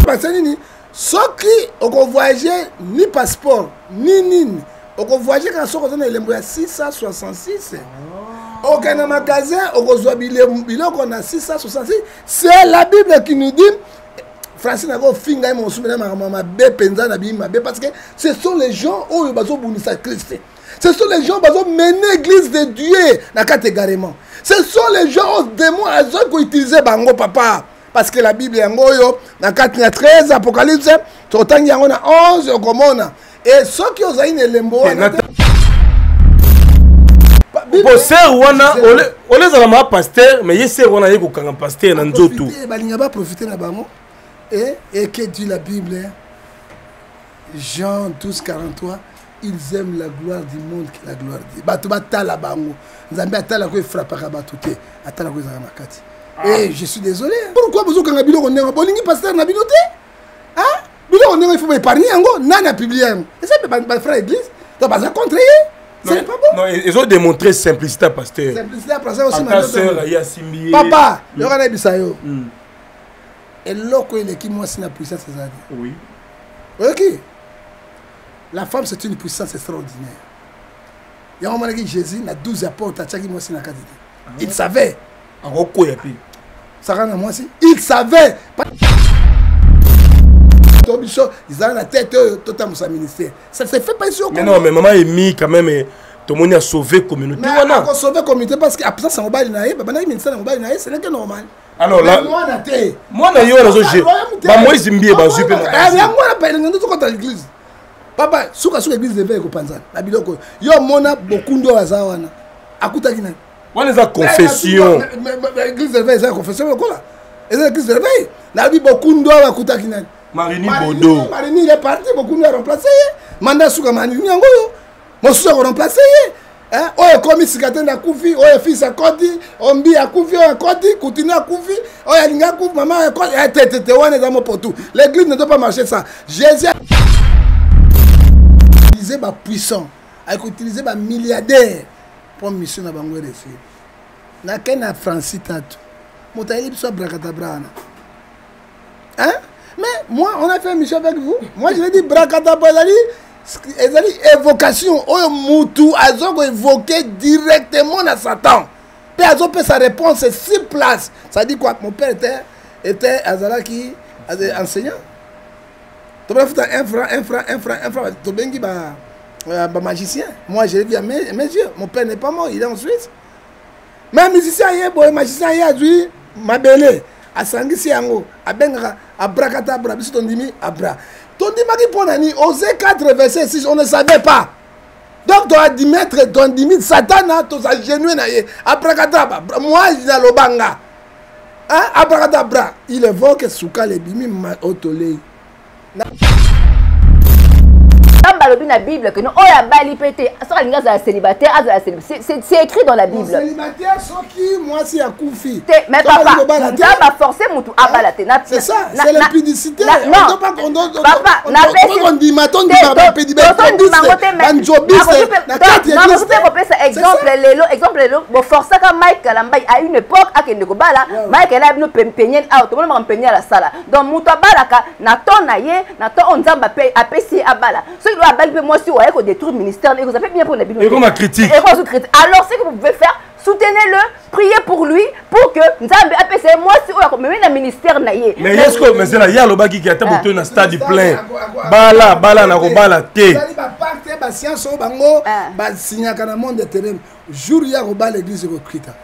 Parce que ceux qui ont voyagé ni passeport ni nini, ont voyagé quand ils ont les 666. Aucun magasin, on a 666. C'est la Bible qui nous dit. Francis n'a pas fini à mon souvenir parce que ce sont les gens où ils ont Christ. Ce sont les gens qui ont mené l'église de Dieu dans quatre égarements. Ce sont les gens aux démons qui ont utilisé Bango Papa. Parce que la Bible est en Goyo, dans 4, 13, Apocalypse, autant il y en a 11, et ceux qui ont eu une lembo. Pasteur wana ole za ma pasteur mais yese wana yeko kanga pasteur na nzoto balinga ba profiter na bango et que dit la Bible Jean 12:43 ils aiment la gloire du monde que la gloire de bato batala bango nzambe atala ko frappera bato te atala ko za makati et je suis désolé pourquoi vous kanga biloko ndenge bolingi pasteur na binote hein biloko ndenge il faut épargner yango nana publier et ça ba frère église donc ba contre non, c'est pas bon. Non, ils ont démontré simplicité à pasteur. Simplicité à pasteur aussi. Papa, le rana bisayo. Et l'autre il est qui moi c'est la puissance c'est ça. Oui. Ok. La femme c'est une puissance extraordinaire. Il y a un moment que Jésus n'a 12 apôtres à chaque moi c'est la qualité. Il savait. En quoi y a plus. Ça rend à moi aussi. Il savait. Ils ont la tête totalement sa ministère. Ça se fait pas ici au mais non, mais maman est mis quand même. Tout le monde a sauvé la communauté. Mais on a sauvé la communauté parce qu'après ça, c'est un mobile naïf. Ce n'est que normal. Alors là, moi, moi, je suis l'église. Papa, si tu l'église de Veille, yo mona beaucoup de Wazawana. Akuta Gina. On les a confession. L'église de Veille, c'est la confession. Et l'église de Veille, la vie beaucoup de Akuta Gina. Marini Bodo. Marini, il est parti, beaucoup de remplacé. Manda Souka Marini, mon soeur a remplacé. Oh, comme si quelqu'un a coufi, oh, fils a codi, Ombi a coufi, oh, codi, continue à coufi, oh, il a coufi, maman a codi, l'église ne doit pas marcher ça. Jésus a utilisé ma puissant, a utilisé ma milliardaire pour mission à Bango de Fille. N'a qu'un Francis Tatou. Mon taïb soit bracatabrana. Hein? Mais moi, on a fait une mission avec vous. Moi, je l'ai dit, bracadabra, ils ont évocation. Oh, Moutou, ils ont évoqué directement à Satan. Puis ils ont fait sa réponse, c'est 6 places. Ça dit quoi? Mon père était Azalaki, enseignant. Tu vas faire un franc. Tu vas faire magicien. Moi, je l'ai vu à mes yeux. Mon père n'est pas mort, il est en Suisse. Mais un musicien, un magicien, il a dit, ma belle. A sangisi yango abenga abracadabra biso tondimi abra tondima ki ponani Osée 4 verset 6 on ne savait pas donc tu as dit mettre tondimi satana to sa genou na ye abracadabra moi na lobanga hein abracadabra il évoque souka le bimi otolei la Bible que nous c'est écrit dans la Bible. Célibataire sans qui moi c'est à Koufi. Mais papa, tu vas forcer mon tout à balater. C'est ça, c'est l'impudicité. Non, papa, on dit exemple lélo bon forcer quand Mike Kalambay à une époque à Kendeko bala Mike elle a nous peigner out tout le monde peigner la salle donc muto balaka na ton naie na ton on zamba paye à pesi à bala ce qui doit balayer moi si ouais qu'on détruit ministère et vous avez bien pour la Bible et comme critique alors ce que vous pouvez faire soutenez-le, priez pour lui, pour que Nzambe apese moi si on même le ministère naie. Mais est-ce que mais c'est là il y a le baki qui a tapé dans stade plein. Bala na ko bala té. Bali ba pacte ba science au bango ba signa kana monde de terrain. Jour ya ko ba l'église ko krita.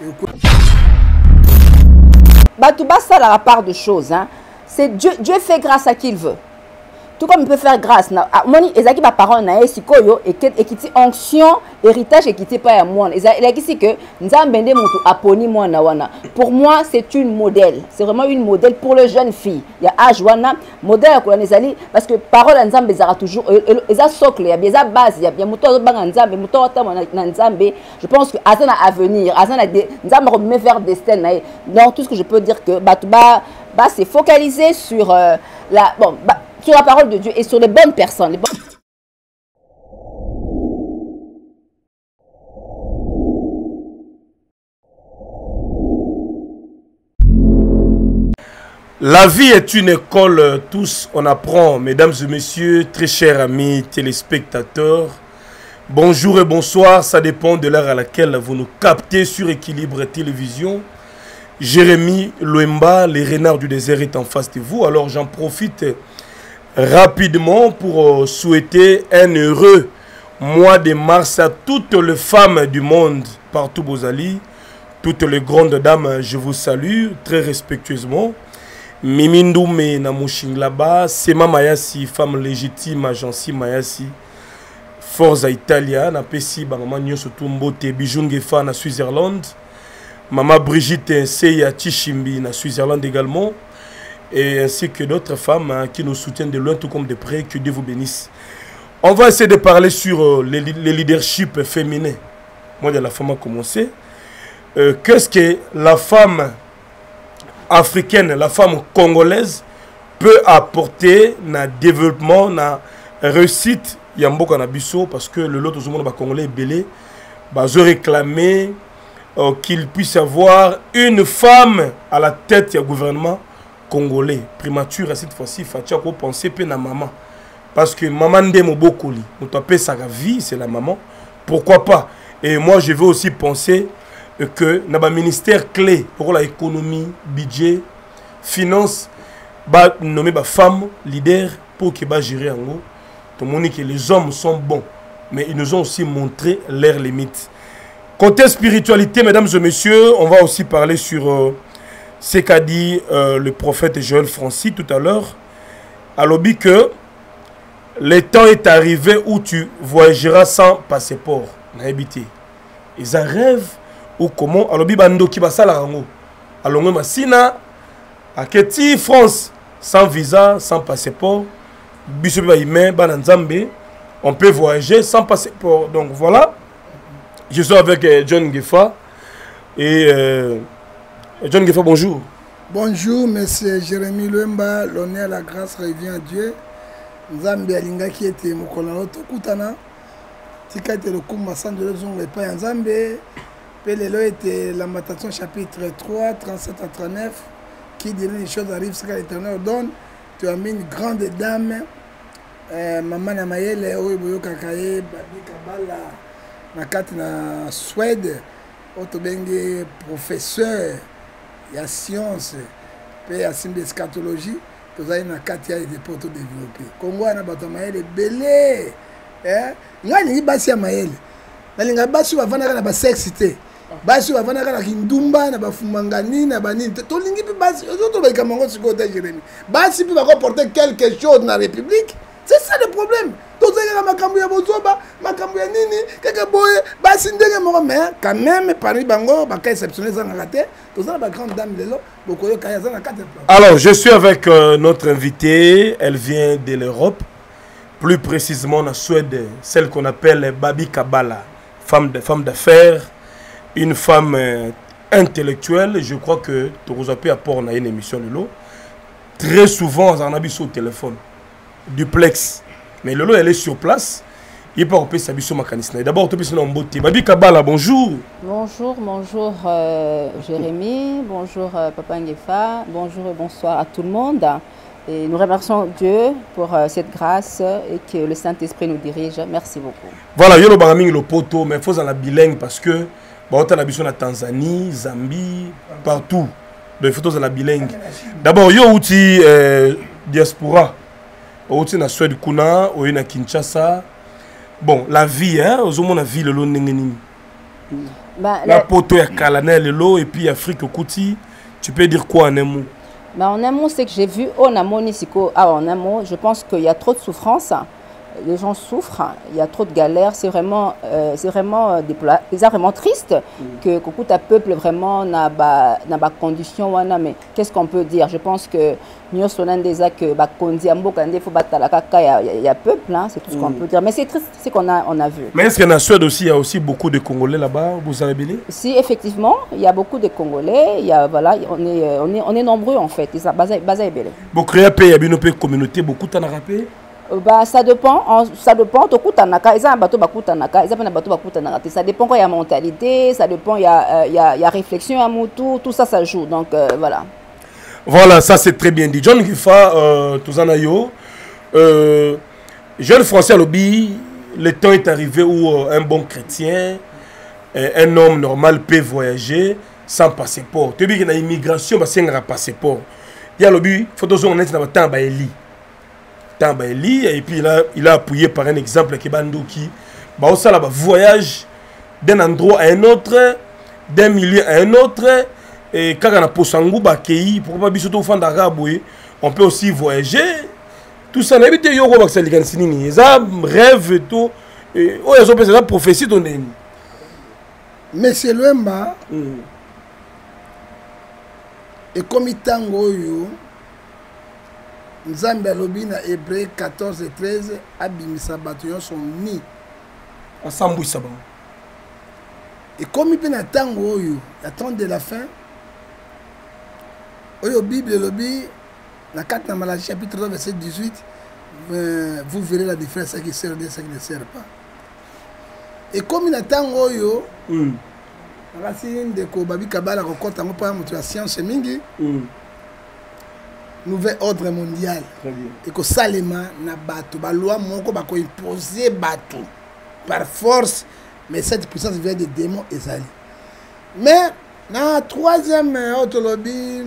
Bah tout bas ça la part de choses hein. C'est Dieu fait grâce à qui il veut. Tout comme il peut faire grâce moni ezaki ba parole na sikoyo et qui onction héritage et qui pas à moi ezaki si que nzambe nde mutu aponi mwana wana pour moi c'est une modèle c'est vraiment une modèle pour les jeunes filles il y a âge wana modèle ko ezali parce que parole nzambe ezara toujours eza socle ya bien eza base ya bien mutu banga nzambe mutu otama na nzambe je pense que azana avenir azana nzambe ko me vers destin na donc tout ce que je peux dire que batuba c'est focalisé sur sur la parole de Dieu et sur les bonnes personnes. La vie est une école, tous on apprend, mesdames et messieurs, très chers amis téléspectateurs. Bonjour et bonsoir, ça dépend de l'heure à laquelle vous nous captez sur Équilibre Télévision. Jérémy Loemba, les renards du désert est en face de vous. Alors j'en profite rapidement pour souhaiter un heureux mois de mars à toutes les femmes du monde, partout Bozali, toutes les grandes dames, je vous salue très respectueusement. Mimi Ndoume na Mouching là-bas, Sema Mayasi, femme légitime, Agency Mayasi, Forza Italia, na Pessi, maman Nyoso Tumbote, Bijungefa na Switzerland, maman Brigitte Seya Tichimbi na Switzerland également, et ainsi que d'autres femmes qui nous soutiennent de loin tout comme de près, que Dieu vous bénisse. On va essayer de parler sur les leadership féminins. Moi, de la femme a commencé. Qu'est-ce que la femme africaine, la femme congolaise peut apporter dans le développement, dans la réussite Yamboka Nabiso, parce que le lot de monde congolais est belé, ils ont réclamé qu'il puisse y avoir une femme à la tête du gouvernement congolais. Primature, cette fois-ci, il faut penser à maman. Parce que maman ndemo bokoli, nous tapons sa vie, c'est la maman. Pourquoi pas? Et moi, je veux aussi penser que dans le ministère clé pour l'économie, budget, finance, bah nommer bah femme leader pour que bah gérer en gros. Tout le monde dit que les hommes sont bons, mais ils nous ont aussi montré leurs limites. Côté spiritualité, mesdames et messieurs, on va aussi parler sur ce qu'a dit le prophète Joël Francis tout à l'heure. À l'objet que le temps est arrivé où tu voyageras sans passeport. Ils en rêvent ou comment? Alors, bando qui va ça la rango. Alors, moi, Sina, à Keti, France, sans visa, sans passeport. On peut voyager sans passeport. Donc voilà. Je suis avec John Gefa. Et John Gefa, bonjour. Bonjour, monsieur Jérémy Loemba. L'honneur, la grâce revient à Dieu. Nzambe alinga qui était mokolano tokutana tika était le kumba sans de l'ozongo et pas Nzambe pelelo était Lamentation chapitre 3 37 à 39 qui dit les choses arrivent ce que l'Éternel donne. Tu as mis une grande dame maman na mayele oyo boyo kakaye babi kabala na kati na Suède otobenge professeur ya science pe ya simbe eschatologie. Tous les Katia et des potes développés. Congo a bato maël belé. Nga lingi basi ya maël. Na linga basi wa vana na ba sexité. Basi wa vana na kindumba na ba fumangani na ba nini. To lingi pe basi autres ba kamango siko ta Jérémy. Basi pe ba porter quelque chose dans la République. C'est ça le problème. Tous les makambu ya bozoba, makambu ya nini, kaka boye, basi ndenge moko mais quand même parmi bango ba ka exceptionnel ça na raté. Tous les ba grande dame lelo. Alors, je suis avec notre invitée. Elle vient de l'Europe, plus précisément en Suède, celle qu'on appelle Babi Kabala, femme d'affaires, une femme intellectuelle. Je crois que tu as pu apporter une émission de l'eau. Très souvent, on a vu au téléphone, duplex. Mais Lolo, elle est sur place. Il peut pas sa biso mécanicien. D'abord, tu peux se beauté. Babi Kabala, bonjour. Bonjour, bonjour Jérémy, bonjour Papa Ngefa, bonjour et bonsoir à tout le monde. Et nous remercions Dieu pour cette grâce et que le Saint-Esprit nous dirige. Merci beaucoup. Voilà, yo lo baraming le poto, mais il faut en la bilingue parce que on a l'habitude en Tanzanie, Zambie, partout. Donc il faut en la bilingue. D'abord, yo outil diaspora, outil na Suède kuna, ou na Kinshasa. Bon, la vie, hein, aux hommes, la vie, le lot la poto ya Kalanel, le lot, et puis Afrique Kouti, tu peux dire quoi en un mot? En un mot, c'est que j'ai vu, en un mot, je pense qu'il y a trop de souffrance. Les gens souffrent, il y a trop de galères, c'est vraiment triste que tout un peuple vraiment n'a pas condition, mais qu'est-ce qu'on peut dire? Je pense que nous sommes des actes que il y a peuple, hein, c'est tout ce qu'on peut dire. Mais c'est triste, c'est qu'on a vu. Mais est-ce qu'en Suède aussi, il y a aussi beaucoup de Congolais là-bas, vous avez bien? Si, effectivement, il y a beaucoup de Congolais, il y a, voilà, on est nombreux en fait. Beaucoup de communauté, beaucoup de rappé. Bah, ça dépend tout coup tanaka ils ont un bateau bakutanaka ils ont un bateau bakutanaka ça dépend quoi il y a mentalité ça dépend il y a réflexion à tout ça joue donc voilà. Voilà, ça c'est très bien dit. John Gifa, Touzanayo, jeune français à lobby, le temps est arrivé où un bon chrétien, un homme normal peut voyager sans passeport. Tu dis qu'il y a une immigration, parce qu'il y a un passeport. Il y a lobby, il faut que on ait un temps et puis il a appuyé par un exemple qui Bandouki. Bah, ça là, voyage d'un endroit à un autre, d'un milieu à un autre. Et quand on a Posangou, pourquoi pas on peut aussi voyager. Tout ça, n'habite yo ko baksa likansinini. Ça rêve et tout. Et oh, ils ont pensé la prophétie donnée. Monsieur Luemba, et comme il tango yo, Nzambe alobi na Hébreu 14 et 13, abimisa batuyon son ni. Ensemble, ça va. Et comme il peut na tango yo, attendre de la fin. Oyo Bible lobi, la 4 dans Malachie chapitre 3 verset 18, vous verrez la différence qui sert de ce qui ne sert pas. Et comme il attend oyo, racine de ko babi kabala ko kota ngo pa mutu ya science mingi, nouvel ordre mondial. Et que salema na bato ba loi moko ba ko imposer bato par force, mais cette puissance vient des démons ezali. Mais na troisième autre lobby,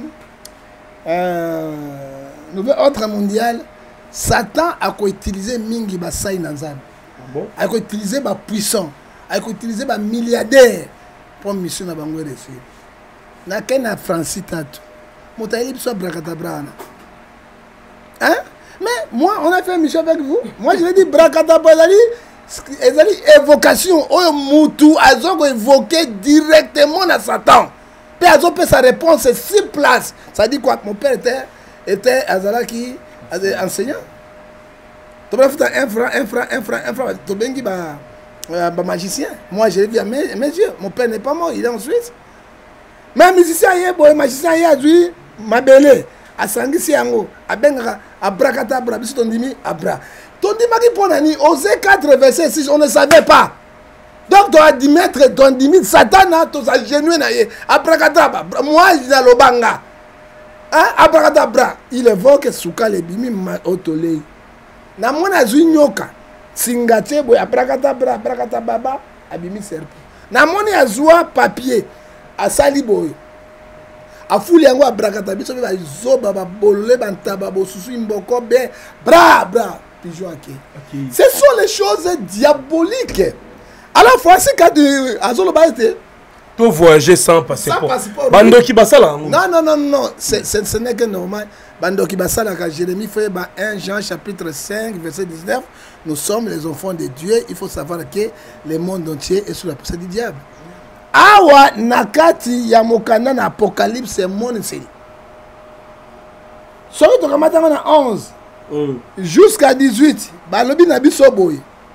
nouvel ordre mondial, Satan a utilisé mingi basai nanzam. A utilisé ba puissant, a utilisé ba milliardaire pour mission na bango reçu. Na kena Francis tatu. Motaili biso brakatabra. Hein? Mais moi on a fait une mission avec vous. Moi je l'ai dit brakatabra ezali évocation oyo mutu azoko évoquer directement na Satan. Puis azo peut sa réponse c'est 6 places. Ça dit quoi? Mon père était azalaki enseignant. Tu vas faire un franc. Tu vas magicien. Moi, je l'ai vu à mes yeux. Mon père n'est pas mort, il est en Suisse. Mais un musicien, un magicien, il a dit, ma belle, à Sangisi Yango, à Benga, à Brakatabra, à ton dimi, à Bra. Ton dimi, pour Nani, osé 4 versets 6, on ne savait pas. Donc, tu as dit, maître, ton dimi, Satan, tu as genué, à Brakatabra. Moi, je suis à Lobanga. Abracadabra, il évoque Souka les bimi otolei. Na mona zunyoka, singate boy abracadabra, abracadababa, abimi serpe. Na mona azua papier, asali boy. A fouli yango abracadabi, so ba zoba ba bolé bantaba bo susu imboko be, bra, pigeon ake. Ce sont les choses diaboliques. Alors, voici quand Azolo Baïté. Tout voyager sans passeport. Bando qui basala. Non. Ce n'est que normal. Bando qui basala, quand Jérémie fait 1 Jean chapitre 5, verset 19, nous sommes les enfants de Dieu. Il faut savoir que le monde entier est sous la poussée du diable. Awa nakati ya mokanda na Apocalypse monde c'est. Soki to kamata na 11 jusqu'à 18, balobi na biso boy.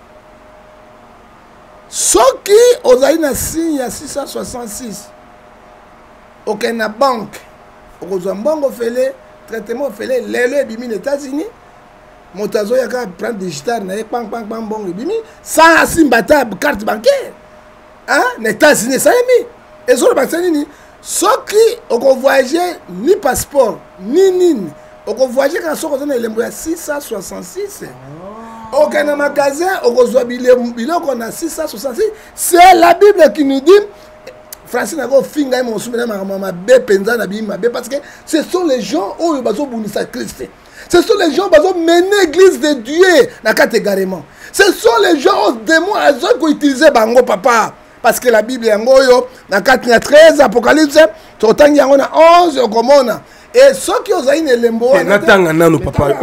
Soki ozali na signe ya 666 aucun na banque okozwa mbongo fele traitement fele lelo ebimi aux États-Unis motazo ya ka prendre digital na pang bongo ebimi sans asimbata carte bancaire hein na États-Unis ça emi ezolo basani ni soki okovoyager ni passeport ni nini okovoyager quand soko na elembo ya 666 aucun magasin, on a 666. C'est la Bible qui nous dit, Francis n'a pas fini mon souvenir parce que ce sont les gens où ils ont Christ. Ce sont les gens qui ont mené l'église de Dieu dans catégorément. Ce sont les gens aux démons qui ont utilisé Bango Papa. Parce que la Bible est en Goyo, dans 13 Apocalypse, autant il y a 11 au Comona. Et ceux qui ont une lembo, papa.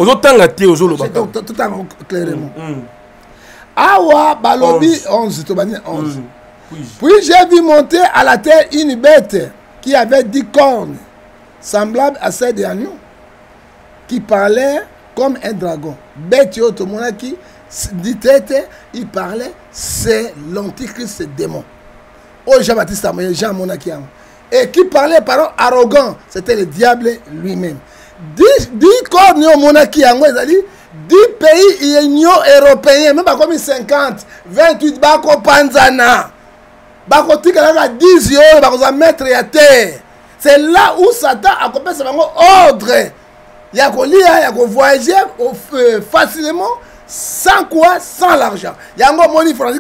Awa balobi 11 11. Puis j'ai vu monter à la terre une bête qui avait 10 cornes, semblable à celle de agneau, qui parlait comme un dragon. Bête qui dit tête, il parlait, c'est l'antichrist, c'est démon. Oh Jean-Baptiste Jean Monakian. Et qui parlait par arrogant, c'était le diable lui-même. 10 cornes au monarchie en 10 pays européens, même pas comme 50, 28 bako panzana. Bako tika 10 euros, bako mettre à terre. C'est là où Satan a commencé à avoir ordre. Il y a qu'on lire, il y a qu'on voyager facilement, sans quoi? Sans l'argent. Il y a un moni français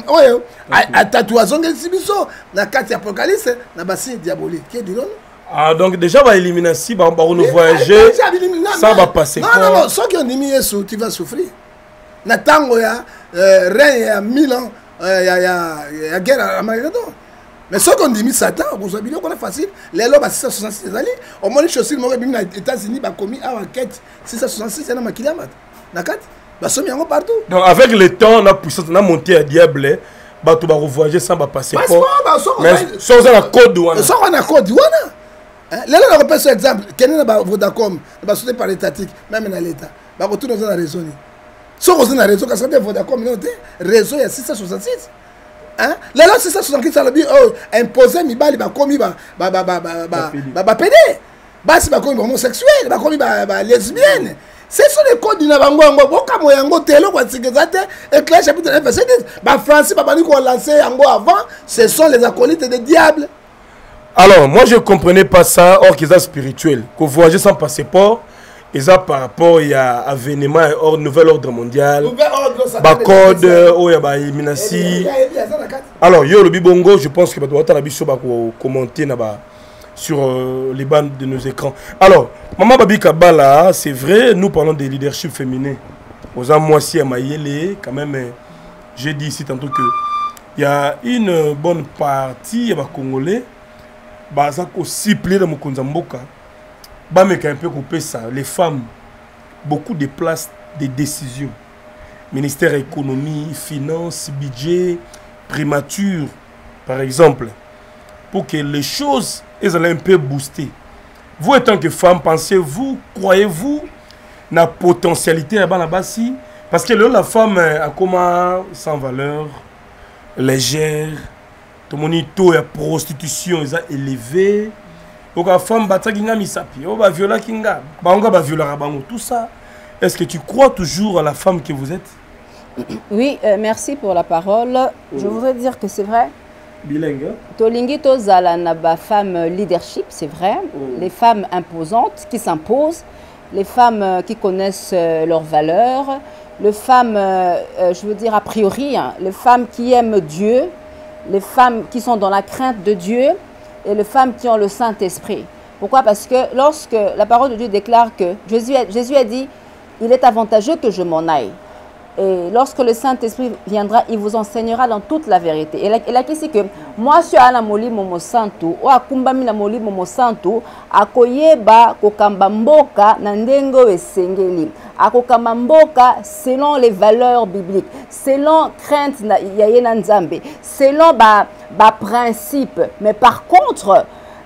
à tatouation de Sibiso, dans la carte apocalypse, dans le signe diabolique. Qui est dit non? Ah, donc déjà, on va éliminer si, on va voyager, ça va passer quoi? Non, non, ceux qui ont dit Yesu, tu vas souffrir. Dans le temps, il y a il y a 1000 ans, il y a guerre à Armageddon. Mais ceux qui ont dit Satan, vous savez bien qu'on est facile. Les lois, 666 années, au moins les chaussures, les États-Unis ont commis une enquête 666, il y a un kilomètre. D'accord? Partout. Donc avec le temps, on a poussé, on a monté à diable, on va voyager sans passer quoi. Mais sans la code, sans la code, les gens repèrent sur exemple, quelqu'un n'a Vodacom, n'a sauté par l'étatique, même dans l'État, va retourner dans la raison. Si on a la raison, quand ça fait Vodacom, réseau il y a 666. Hein? Les gens 666, ça veut dire imposer Mibali, bah commis bah pédé, bah si bah commis homosexuel, bah commis bah lesbienne. Ce sont les codes du Nabango, Boka Moyango, Telo, Watzigazate, et Claire chapitre 9, verset 10. Bah Francis, bah nous qu'on lancé Ango avant, ce sont les acolytes des diables. Alors, moi je ne comprenais pas ça, or qu'ils sont spirituels. Que voyager sans passeport, et ça par rapport à avènement et nouvel ordre mondial. Code, il y a Minasi. Alors, yo le Bibongo, je pense que doit commenter sur les bandes de nos écrans. Alors, Maman Babi Kabala, c'est vrai, nous parlons des leadership féminins. Aux Amoissi à Mayele, quand même, j'ai dit ici tantôt que il y a une bonne partie des Congolais. Ça aussi plaît dans mon Konzamboka. Mais un peu coupé ça. Les femmes, beaucoup de places de décision. Ministère économie, finances, budget, primature, par exemple. Pour que les choses elles allaient un peu booster. Vous, étant que femme, pensez-vous, croyez-vous, la potentialité là-bas, si? Parce que là, la femme a comment sans valeur, légère. Tout le monde taux de prostitution est élevé. Donc la femme bata kinga misapi, va violer kinga, va violer rabango, tout ça. Est-ce que tu crois toujours à la femme que vous êtes? Oui, merci pour la parole. Je voudrais dire que c'est vrai. Bilingue. Tolingi tozala na ba femme leadership, c'est vrai. Les femmes imposantes qui s'imposent, les femmes qui connaissent leurs valeurs, les femmes, je veux dire a priori, hein, les femmes qui aiment Dieu. Les femmes qui sont dans la crainte de Dieu et les femmes qui ont le Saint-Esprit. Pourquoi? Parce que lorsque la parole de Dieu déclare que Jésus a dit « Il est avantageux que je m'en aille ». Et lorsque le Saint-Esprit viendra, il vous enseignera dans toute la vérité. Et la question c'est que moi, je suis à la moli momo santo, ou à kumbami na moli momo santo, à koyeba kokambamboka nandengo esengeli, à kokambamboka selon les valeurs bibliques, selon crainte na yayena nzambe, selon ba principe. Mais par contre,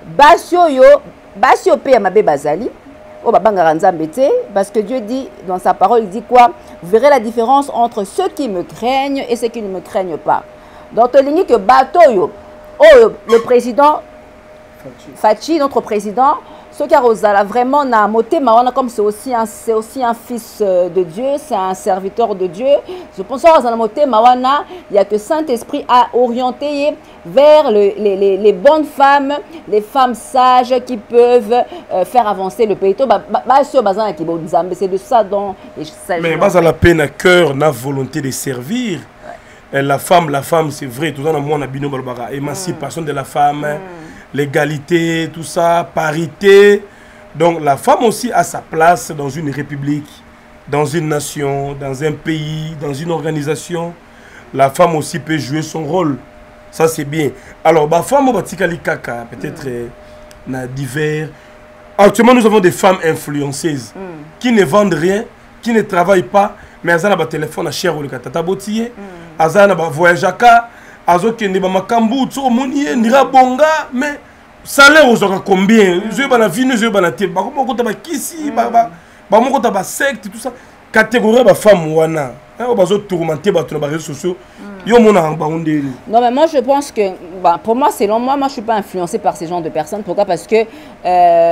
basio pe mabe bazali. Parce que Dieu dit dans sa parole, il dit quoi? Vous verrez la différence entre ceux qui me craignent et ceux qui ne me craignent pas. Donc, il dit que Batoyo, le président Fachi, notre président, ce qui a vraiment comme c'est aussi un fils de Dieu, c'est un serviteur de Dieu. Je pense que Mawana, il y a que Saint-Esprit a orienté vers les bonnes femmes, les femmes sages qui peuvent faire avancer le pays. C'est de ça dont il s'agit. Mais bas à la peine à cœur, la volonté de servir. La femme, c'est vrai, tout ça, on a bino balbara, émancipation de la femme. L'égalité, tout ça, parité. Donc la femme aussi a sa place dans une république, dans une nation, dans un pays, dans une organisation. La femme aussi peut jouer son rôle. Ça c'est bien. Alors, la femme, peut-être divers. Actuellement, nous avons des femmes influenceuses qui ne vendent rien, qui ne travaillent pas, mais elles ont un téléphone à cher ou le katata botier, elles ont un voyage à cas. Azoke ne ba makambu tso monier nira bonga mais salaire ozoka combien je ba na vie je ba na te ba ko ta ba kisi ba moko ta ba secte tout ça catégorie ba femme wana on ba zo tourmenter ba to na réseaux sociaux yo mona ba ondeli. Non mais moi je pense que pour moi selon moi je suis pas influencé par ces genres de personnes. Pourquoi? Parce que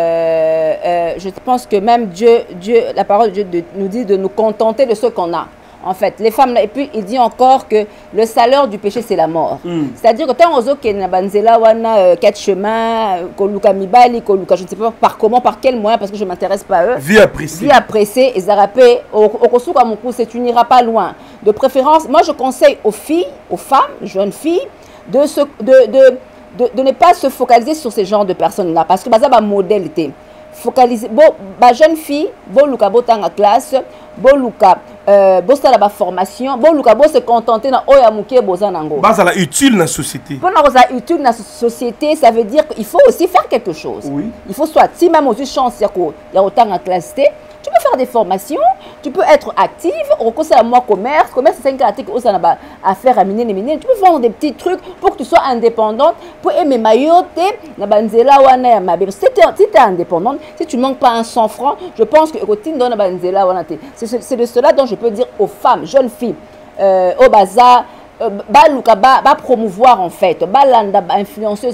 je pense que même Dieu la parole de Dieu nous dit de nous contenter de ce qu'on a. En fait, les femmes, et puis il dit encore que le salaire du péché, c'est la mort. C'est-à-dire que tant aux qui banzela wana quatre chemins, koluka mibali, koluka, je ne sais pas par comment, par quel moyen, parce que je ne m'intéresse pas à eux. Vie appréciée. Vie appréciée, et zarapé, au kosuka moukou, tu n'iras pas loin. De préférence, moi je conseille aux filles, aux femmes, jeunes filles, de ne pas se focaliser sur ces genres de personnes-là, parce que ça va modalité. Focaliser, jeune fille, luka botanga classe, luka bosala ba formation, luka se contenter na oya muke bozanango. Ça utile dans la société. Pour nous utile dans la société, ça veut dire qu'il faut aussi faire quelque chose. Oui. Il faut soit si même aussi chance il y a autant en classe T, tu peux faire des formations, tu peux être active, au conseil à moi commerce, c'est 5 articles où ça n'a affaire à miner, tu peux vendre des petits trucs pour que tu sois indépendante, pour aimer mayoté, na banzela wana ma bébé. Si tu es indépendante, si tu ne manques pas un 100 francs, je pense que c'est de cela dont je peux dire aux femmes, jeunes filles, au bazar, ba promouvoir en fait, ba landa ba influenceuse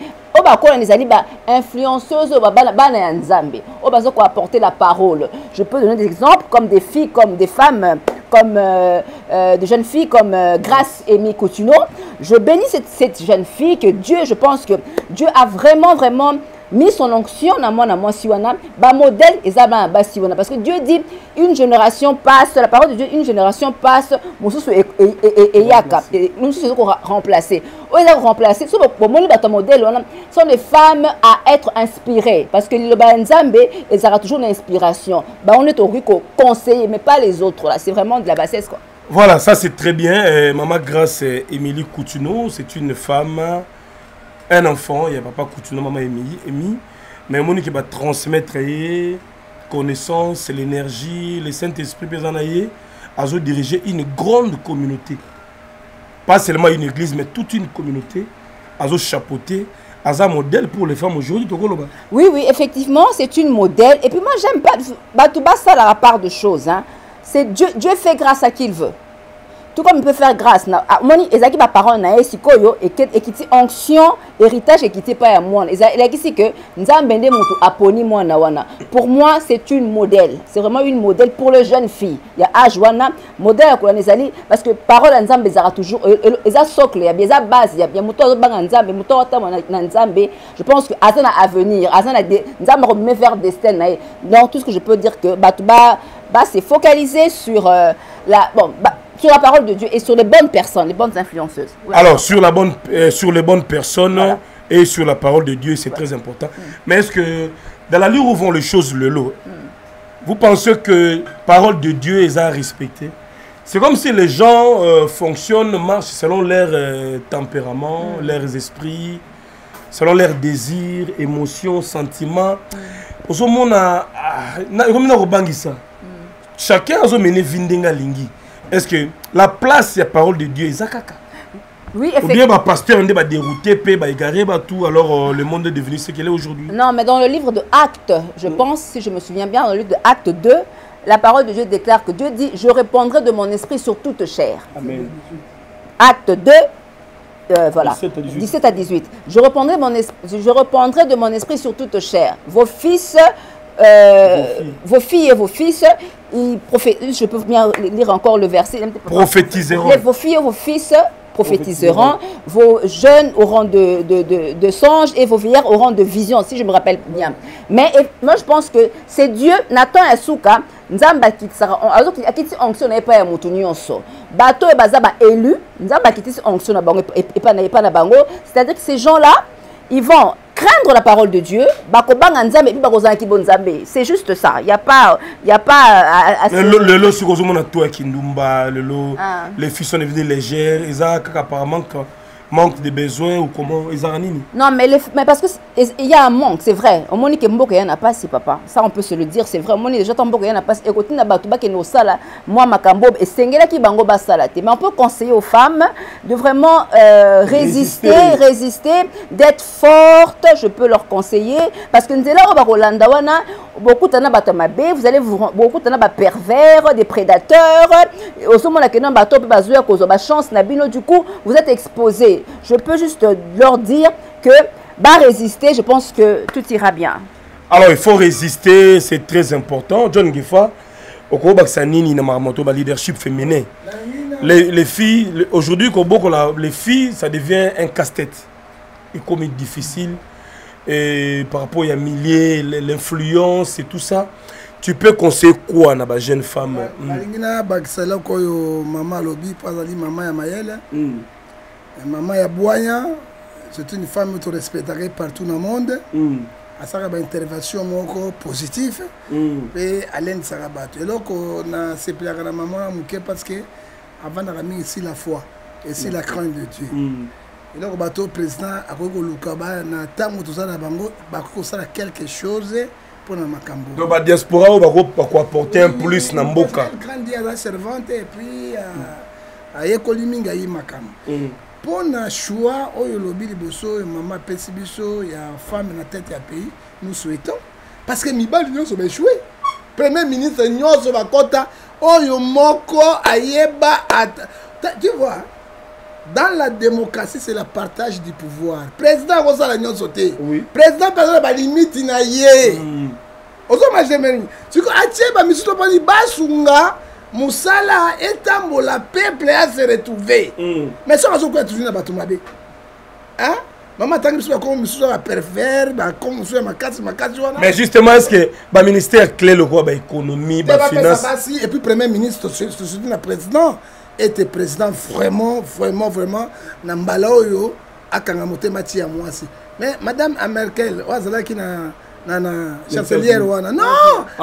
influenceuse apporter la parole. Je peux donner des exemples comme des filles, comme des femmes, comme de jeunes filles comme Grace Amy Coutinho. Je bénis cette jeune fille que Dieu, je pense que Dieu a vraiment mis son onction dans moi siwana ba modèle ezaba ba siwana, parce que Dieu dit une génération passe, la parole de Dieu, une génération passe, mususu et yaka mususu ko remplacer remplacer so bo moni ba modèle sont des femmes à être inspirées, parce que le ba nzambe ezara toujours une inspiration, ba on est au rico conseiller mais pas les autres là, c'est vraiment de la bassesse quoi. Voilà, ça c'est très bien. Maman Grace Émilie Coutinho, c'est une femme, un enfant, il y a papa Coutinho, maman Émilie, mais Monique va transmettre connaissance, l'énergie, le Saint-Esprit à diriger une grande communauté. Pas seulement une église, mais toute une communauté, à chapeauter, à un modèle pour les femmes aujourd'hui. Oui, effectivement, c'est une modèle. Et puis moi, j'aime pas, tout bas ça la part de choses. Hein. C'est Dieu fait grâce à qui il veut. Tout comme il peut faire grâce. Moni, ezaki ba parole na esikoyo et qui onction, héritage et qui pas à moi. Il a dit que nzambende mutu aponi moi na wana. Pour moi, c'est une modèle. C'est vraiment une modèle pour les jeunes filles. Il y a âge wana modèle ko nezali parce que parole nzambe zara toujours eza socle, il y a bien base, il y a bien muto banga nzambe, muto ta na nzambe. Je pense que azana avenir, azana nzambe remet vers destin na. Donc tout ce que je peux dire que c'est focalisé sur sur la parole de Dieu et sur les bonnes personnes, les bonnes influenceuses. Oui. Alors, sur les bonnes personnes, voilà, et sur la parole de Dieu, c'est très important. Mais est-ce que, dans la ligne où vont les choses, le lot, vous pensez que la parole de Dieu est à respecter? C'est comme si les gens fonctionnent, marchent selon leur tempérament, leurs esprits, selon leurs désirs, émotions, sentiments. Au monde, chacun a mené Vindenga Lingi. Est-ce que la place, la parole de Dieu est Zakaka? Oui, effectivement. Ou bien, pasteur, on est dérouté, égaré, tout, alors le monde est devenu ce qu'il est aujourd'hui. Non, mais dans le livre de Actes, je pense, si je me souviens bien, dans le livre de Actes 2, la parole de Dieu déclare que Dieu dit « Je répandrai de mon esprit sur toute chair ». Amen. Acte 2, voilà, 17 à 18. Je répandrai de mon esprit sur toute chair. Vos fils... vos filles et vos fils, je peux bien lire encore le verset. Prophétiseront. Vos filles et vos fils prophétiseront, vos jeunes auront de songes et vos vieillards auront de visions, si je me rappelle bien. Mais moi je pense que c'est Dieu, Nathan et Souka, Nzamba qui sera onction n'est pas mutu nyonso. Bato et bazaba élu, Nzamba qui onction na bango et pas na bango, c'est-à-dire que ces gens-là, ils vont craindre la parole de Dieu, c'est juste ça. Il n'y a pas le lot sur les filles sont devenues légères, ils ont apparemment manque de besoins ou comment ils ont. Non, mais parce que il y a un manque, c'est vrai. Au moins que Mboka yana pas si papa. Ça on peut se le dire, c'est vrai. Au moins déjà Mboka yana pas. Et côté na batuba ke no sala, moi makambo et sengela ki bango ba salate. Mais on peut conseiller aux femmes de vraiment résister, d'être fortes. Je peux leur conseiller parce que nzela ba Rolanda wana beaucoup tana batamabe, vous allez beaucoup tana ba pervers, des prédateurs. Au moment là que na bato pe bazuya kozo ba chance na bino, du coup vous êtes exposés. Je peux juste leur dire que résister, je pense que tout ira bien. Alors il faut résister, c'est très important. John Gifa, Oko Baksanini na marmoto ba leadership féminin. Les filles aujourd'hui les filles ça devient un casse-tête. Et comme difficile et par rapport à milliers l'influence et tout ça. Tu peux conseiller quoi à la jeune femme? Malingina Baksala koyo maman lobi pazali maman ya Mayele. Maman ya Boya, c'est une femme qui respectée partout dans le monde. À ça une intervention positive et Alain Sarabato. Et donc on a séparé la maman parce que avant d'avoir ici la foi et ici la crainte de Dieu. Et donc le président a dit Lukaba na tango tout ça na bango ba ko sala quelque chose. Donc la diaspora va apporter un plus dans Mboka. Grandi à la servante et puis à Yekoliminga Yimakam. Pour le choix, oyo lobi liboso maman Pesibiso, il y a femme dans la tête du pays, nous souhaitons parce que Mibali nous sommes échoués. Premier ministre nous sommes kota oyo moko ayeba tu vois. Dans la démocratie, c'est le partage du pouvoir. Président, vous avez la sauté. Président, la limite, il a yé. Vous avez jamais. Tu vois, Atieba, Monsieur Topani, Basunga, Moussala, Etambo, la peuple a se retrouvé. Mais ça, on va toujours dans Batumabé. Hein? Maman, tant que je suis comme Monsieur la pervers, comme Monsieur ma casse. Mais justement, est-ce que le ministère clé le quoi, l'économie, la finance? Et puis, Premier ministre, c'est le président. Était président vraiment Nambalaoyo à Kangamote Matia moi aussi. Mais Madame Merkel, Wazala qui na chancelière wana. Non!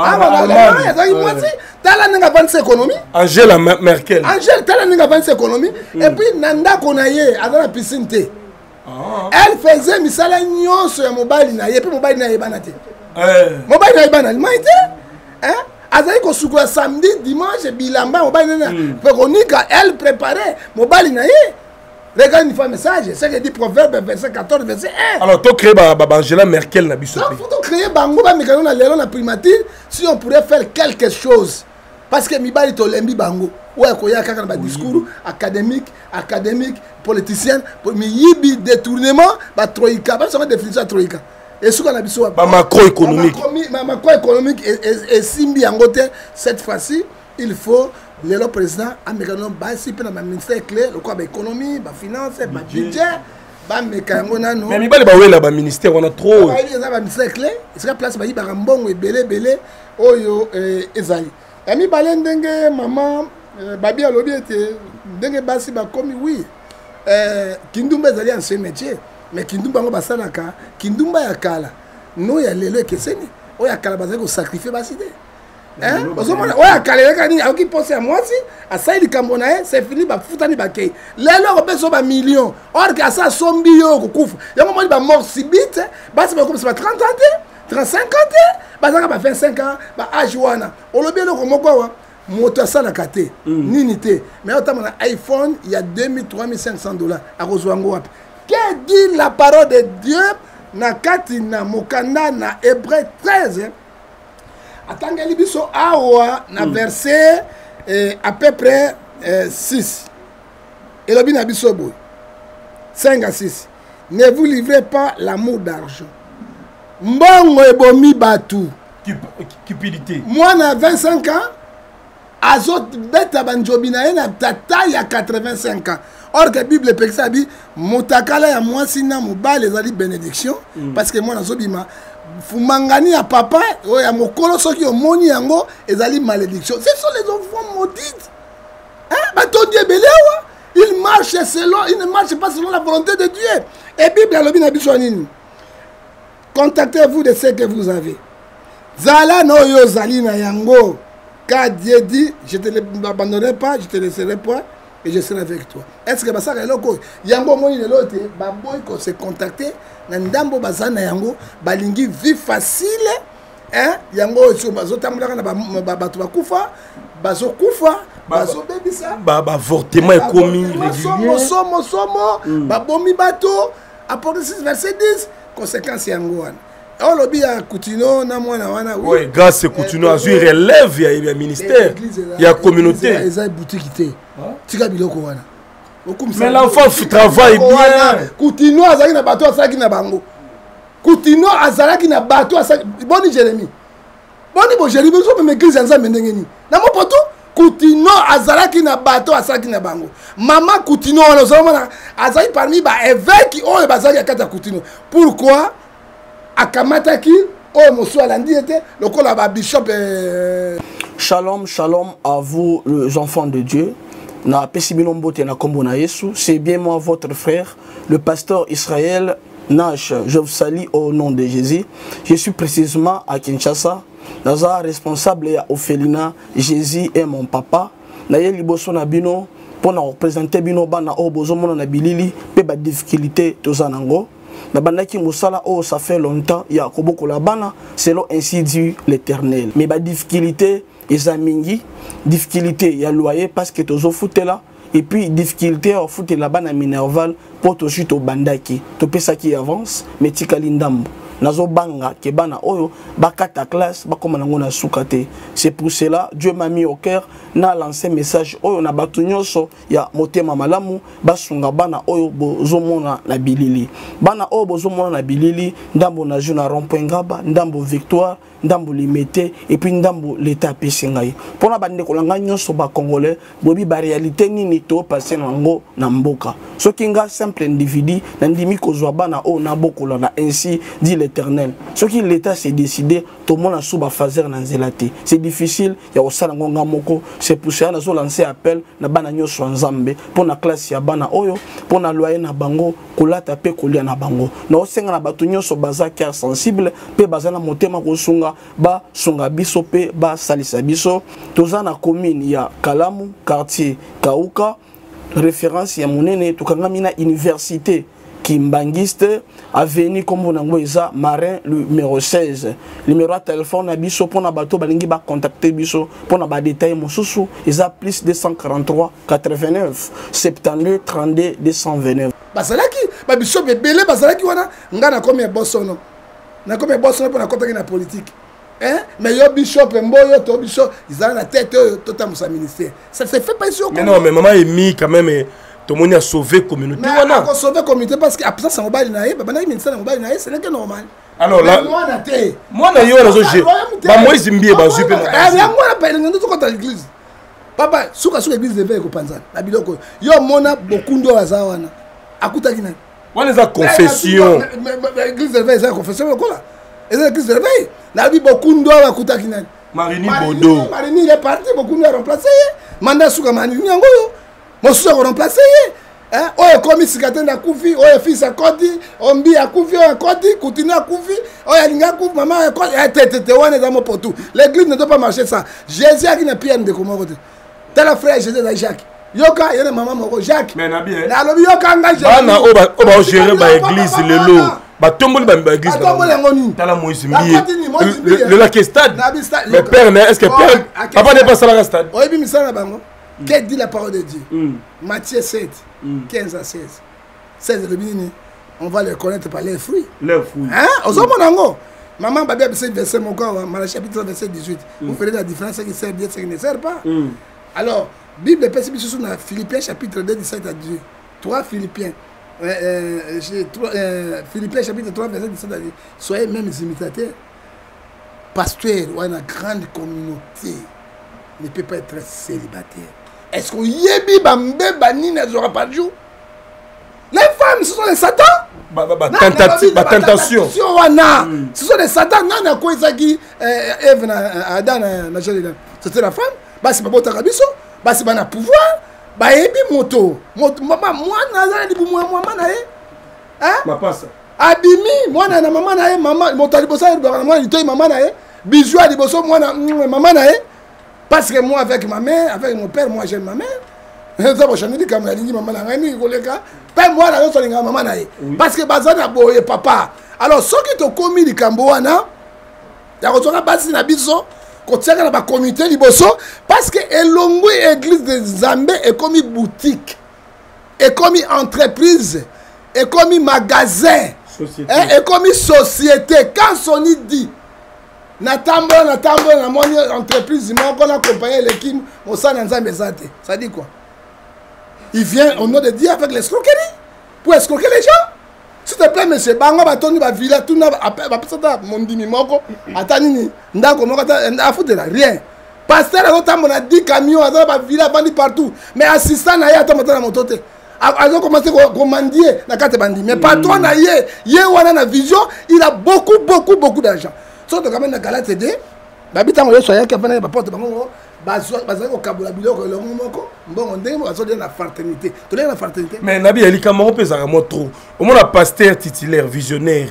Tala n'enga vendre économie. Angela Merkel. Angela tala n'enga vendre économie. Et puis Nanda Konaye à la piscine. Elle faisait misala nyonso ya mobile na ye puis mobile na ye banate. Mobile na ye banate. Maïté? Hein? Azali ko sukula samedi dimanche bilamba mobile na Véronica elle préparait mobile na ye. Regarde une fois message, c'est que dit proverbe verset 14 verset 1. Alors tu créer Angela Merkel na biso. Il faut créer bango ba mekano na lelo na primature si on pourrait faire quelque chose parce que mibali to lembi bango. Ouais ko ya kaka na discours académique politicien mi yibi détournement ba troïka ba ça définition troïka. Et ce qu'on a besoin macroéconomique. Macroéconomique et Simbi Angote, cette fois-ci, il faut le président américain, si peut le ministère clé, le quoi, l'économie, la finance, le budget, mais il y a un ministère, on a trop. Il y a un ministère clé, il y a place, il y a un bon et belé, oyo, ezali. Il y a un maman, babi a lobby était, dengue basi ba comme oui, Kindumba ezali ancien métier. Mais Kindumba ngo basalaka Kindumba ya kala no ya lelo ekeseni o ya kala bazali ko sacrifier baside hein ozomona o ya kala kani akoki penser à moi si asali kambonae c'est fini ba futani ba kei lelo ko beso ba million or que ça sombi yo ko kufa yango moni ba mort subite basi ba comme ça 30 ans 35 ans bazaka ba 25 ans ba âge wana olobi eloko moko wa moto asala kate nini te mais otama na iPhone il y a 2300-2500 $ à kozwango wapi. Que dit la parole de Dieu na katina mokanda na Hébreu 13 atangeli biso awa na verset à peu près 6 et le bina biso boy 5 à 6 ne vous livrez pas l'amour d'argent mbongo ebomi batu cupidité moi na 25 ans azot beta banjobi na ena tata ya 85 ans. Or que la Bible peut dire motakala ya mwasi na mobali ezali bénédiction parce que moi nazobima fumangani ya papa o ya mokolo soki omoni yango ezali malédiction. Ce sont les enfants maudites. Hein? Batondi belewa, ils ne marchent pas selon la volonté de Dieu. Et Bible a lobi na biso nini? Contactez-vous de ce que vous avez. Zala no yo zali na yango. Car Dieu dit, je ne t'abandonnerai pas, je ne te laisserai pas. Et je serai avec toi. Est-ce que ça loko yango moni lelo te baboy ko se contacter na ndambo bazana yango balingi vie facile hein yango so bazotamulaka na bato bakufa bazokufa bazobebisa avortement ekomi régulier somo babomi bato apôtre 6 verset 10 conséquence yango wana. On lobby à Coutinho, na mwana wana. Oui, grâce à Coutinho, il relève, il y a ministère, il y a communauté. Il y a boutique. Tika biloko wana. Mais l'enfant travaille bien. Coutinho azaki na bato asaki na bango. Coutinho azalaki na bato asaki. Boni Jérémie. boni bo jeri biso me église nzambe ndenge ni na mopoto Koutino azalaki na bato asalaki na bango mama Koutino on ozomona azali parmi ba évêque oyo bazali akata Koutino pourquoi akamataki oyo mosu alandi ete lokola ba bishop Shalom, shalom à vous les enfants de Dieu. Na pesibino mbote na kombo na Yesu, c'est bien moi votre frère, le pasteur Israël Nash. Je vous salue au nom de Jésus. Je suis précisément à Kinshasa. Naza responsable ya Ophelina, Jésus est mon papa. Na ye liboso na bino pour na représenter bino bana o bozomona na bilili pe ba difficulté tozanango. Na bandaki musala oh ça fait longtemps ya koboko la bana selon ainsi dit l'Éternel. Mais ba difficulté ezamingi difficulté ya loyer parce que tozo foutela et puis difficulté au foot la bana minerval pour to chute au bandaki to pesa qui avance mais tikali ndambo nazo banga ke bana oyo bakata classe bakoma nango na sukate. C'est pour cela Dieu m'a mis au cœur na lancé message oyo na batu nyonso ya motema malamu basunga bana oyo bozomona na bilili bana oyo bozomona na bilili ndambo na juna rond-point Ngaba ndambo Victoire ndambo limité et puis ndambo l'état pesingai pona bande kolanga nyonso ba congolais bobi ba réalité nini to passer nango na mboka soki nga simple individu na ndimi kozwa bana o na bokola na ainsi dit l'Éternel soki l'état s'est décidé to mona suba fazer na nzelati c'est difficile ya osala ngonga moko c'est pour ça na zo lancer appel na bana nyonso nzambe pona classe ya bana oyo pona loyer na bango kolata pe kolia na bango na osenga na batu nyonso baza cœur sensible pe baza na motema kosunga ba sunga biso pe ba salisa biso toza na commune ya Kalamu quartier Kauka référence ya monene tukangami na université Kimbangiste avenue comme nango eza Marin numéro 16 numéro de téléphone na biso pona bato balingi ba contacter biso pona ba détail mosusu eza plus 243 89 72 32 229 basalaki ba biso bebele basalaki wana ngana comme bosono na comme bosono pona kotaki na politique. Hein? Mais yo bishop mboyo to bishop ils ont la tête tout à mon ministère. Ça se fait pas ici au Congo. Mais non, mais maman est mis quand même tout le monde a sauvé communauté. Mais on a sauvé communauté parce que après ça ça mobile naïe, bah na ministère mobile naïe, c'est que normal. Alors là moi na yo na zo je. Ba moi zimbie ba zupe na. Ah moi na pa ngendo to kota l'église. Papa, suka église de veille ko panza. Na biloko. Yo mona beaucoup ndo azawana. Akuta kina. Wana za confession. L'église de veille ça confession ko là. Et l'église de veille. Na bi beaucoup ndo akuta kina. Marini Bodo. Marini il est parti beaucoup ndo remplacer. Manda suka Marini yango yo. Mosusu ko remplacer. Hein? Oyo komi sikate na kufi, oyo fils a kodi, ombi a kufi, oyo kodi, Koutino a kufi, oyo linga kufi, maman a kodi, tete wane za mo potou. L'église ne doit pas marcher ça. Jésus a qui n'a pierre de comment côté. Tel frère Jésus da Jacques. Yoka yene maman moko Jacques. Mais na bien. Na lobi yoka nga Jacques. Bana oba gérer ba église lelo. Ba tomboli ba église. Ba tomboli ngoni. Tala Moïse mbié. Le lac stade. Mais père est-ce que père papa n'est pas ça la stade. Oyebi misala bango. Qu'est-ce dit la parole de Dieu? Matthieu 7, 15 à 16. 16 de Bénin, on va les connaître par leurs fruits. Leurs fruits. Hein? Ozomonango. Maman, Babi a verset mon corps, Malachie chapitre verset 18. Vous ferez la différence, ce qui sert bien, ce qui ne sert pas. Alors, Bible peut se sur Philippiens chapitre 2, 17 à 18. 3 Philippiens. Philippiens chapitre 3, verset 17 à 18. Soyez même imitateurs. Pasteur ou une grande communauté ne peut pas être célibataire. Est-ce qu'on y est bi bambe bani ne aura pas de jour? Les femmes, ce sont les satans. Tentation. Ce sont les satans. Nana quoi qui Eve na Adam na Jérémie. C'était la femme. Bah c'est pas bon tarabiso. Bah c'est pas na pouvoir. Bah ebi moto. Maman moi na di moi na e. Hein? Ma passe. Abimi moi na maman na e maman motalibosa moi litoy maman na e. Bijou a diboso moi na maman na e. Parce que moi, avec ma mère, avec mon père, moi j'aime ma mère. Parce que bazana boye papa. Alors ceux qui te commis du Cambouana, ya kotoka basi na biso, kotiaka na ba communauté liboso parce que elongo église de Zambé est comme boutique, est comme entreprise, est comme magasin, est comme société. Quand Sony dit Natambo na moni entreprise moko na accompagner l'équipe au sein d'Anzambe Zate. Ça dit quoi? Il vient au nom de Dieu avec l'escroquerie pour escroquer les gens. Si te plaît, monsieur, bango batoni ba villa tout na ba pesata mondimi moko atanini ndako moko a foutre rien. Pasteur a notamment 10 camions à ba villa bandi partout, mais assistant na ya tomata na moto te. Ils ont commencé à commander na carte bandi, mais patron na ye wana na vision, il a beaucoup d'argent. Surtout quand même na Galate de babita mo yeso ya ka fana ba porte bango bazali kokabula biloko elongo moko mbongo ndenge bazoli na fraternité tolé na fraternité. Mais nabi elika moko pezaka mo trop au moins pasteur titulaire visionnaire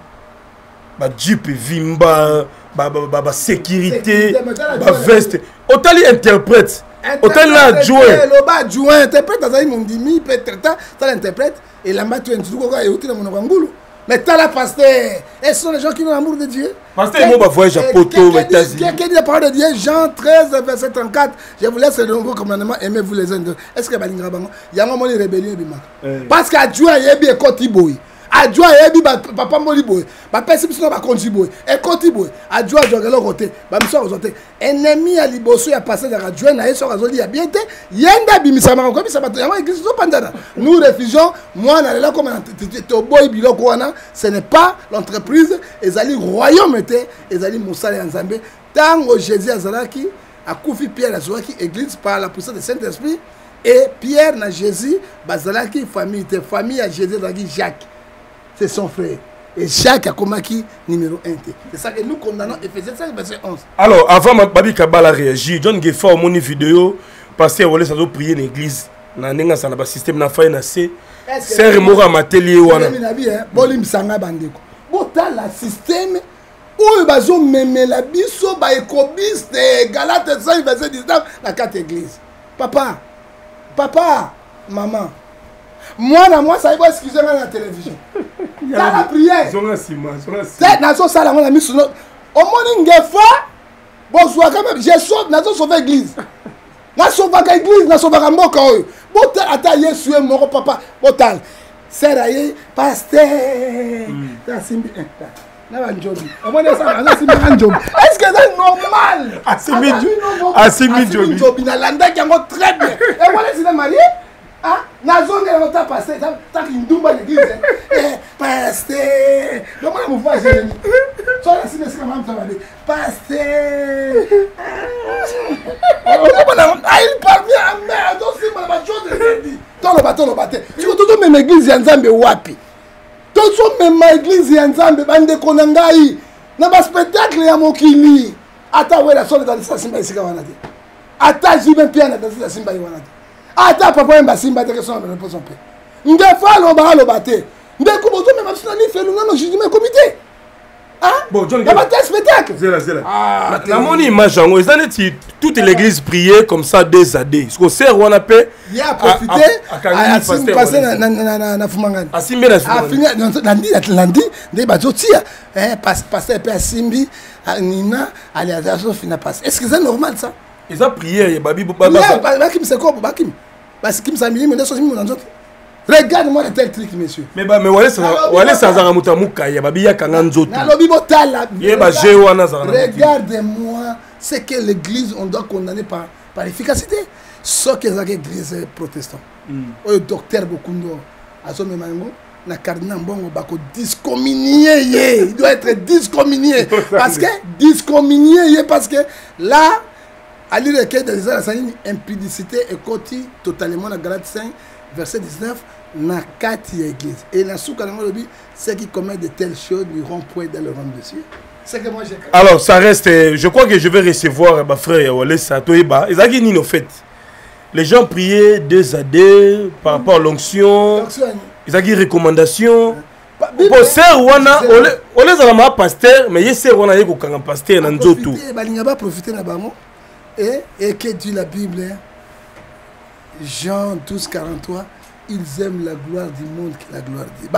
ba jeep vimba ba sécurité ba veste otali interprète otali na adjoint loba adjoint interprète azali mondimi peut traiter ça l'interprète et la matu ntuko ko euti na monoko ngulu. Mais t'as la pasteur, et ce sont les gens qui ont l'amour de Dieu. Pasteur, moi, je voyage à Poto, aux États-Unis. Qui dit la parole de Dieu, Jean 13, verset 34. Je vous laisse le nouveau commandement, aimez-vous les uns. Est-ce que il y a un moment de rébellion? Parce qu'à Dieu, il y a bien côté boy. Adjoint yebi papa moli boy ba pesi biso ba konti boy e konti boy adjoint jogelo côté ba miso ozote ennemi ya liboso ya passé de adjoint na yeso azoli ya bien te yenda bimisama ko bisa bato ya église so pandana nous refusons moi na lela comme to boy biloko wana ce n'est pas l'entreprise ezali royaume te ezali mosala ya Nzambe tango Jésus azalaki akufi Pierre azalaki église par la puissance du Saint-Esprit et Pierre na Jésus bazalaki famille à Jésus azalaki Jacques. C'est son frère. Et Jacques a commis numéro 1. C'est ça que nous condamnons Ephésiens 5, verset 11. Alors, avant que Babi Kabala réagisse, John Gefa au mon vidéo, parce qu'on va prier l'église. Na nenga sana ba système na faille na C. Sœur Mora Mateli wana. Bolim sanga bandeko. Bota la système où bazo meme la biso ba ekobiste Galates 5 verset 19 la 4 église. Papa, maman. Moi, ça va excuser dans la télévision. Dans la prière. Nazo sala on a mis sur notre. Au morning fois, bonsoir quand même. Je sauve, nazo sauver l'église. Na sauver l'église, na sauver mboka oyo. Botal ata Yesu e moko papa. Botal. Seraye pasteur. Ça simbi. Na ba njobi. Au moins ça, na simbi njobi. Est-ce que c'est normal? Asimi njobi. Njobi na landa qui est très bien. Et voilà c'est marié. Ah, nazonge la nota passé, t'as une double l'église. Pasteur, comment vous faites Jérémie? Soit la signe, c'est comment vous faites pasteur. Il parvient à merde, aussi, ma chose de dit. Dans le bateau, tu vois, tout même église, il y a un zambe wapi. Tout même église, il y a un zambe, bande konangai. N'a pas spectacle, il y a mon kili. Attends, ouais, la soirée dans le simba ici, Kawanati. Attends, j'y vais bien dans le simba Kawanati. Ata papa mbasimba te question na réponse en paix. Ndefa lo ba lo baté. Ndeko bozo même absolument ni fait le jugement comité. Hein? Bon, John. Il y a un spectacle. Zela. La moni image en haut, ils toute l'église priait comme ça des années. Ce qu'on sert on appelle il a profité à passer na fumangani. Asimbi na fumangani. Lundi des bazotia hein passer peu asimbi Nina aliazaso fina passe. Est-ce que c'est normal ça? Ils ont prié, Babi Bakim c'est quoi Bakim? Parce qu'il m'a mis mon regarde-moi le tel truc, monsieur. Mais voilà ça za ramuta mukaya Babi ya kanganzoto. Regarde-moi ce que l'église on doit condamner par efficacité. Ce que c'est l'église protestante. Le docteur Bokundo Asomemango na cardinal Mbongo bako discommunié, il doit être discommunié parce que là à lire le recueil des une impudicité et côté totalement la Galates 5 verset 19 na 4 églises et la sous-canon le dit ceux qui commettent de telles choses n'iront point dans le royaume de Dieu. C'est que moi j'ai. Alors ça reste, je crois que je vais recevoir ma frère Wale Satoiba. Ils ont dit en fait les gens priaient 2 à 2 par rapport à l'onction. Ils ont dit recommandations. Pour ser wana on les a ma pasteur mais il ser wana yeko kanga pasteur na nzoto. Balinga ba profiter na bango. Et que dit la Bible, Jean 12, 43, ils aiment la gloire du monde que la gloire de Dieu.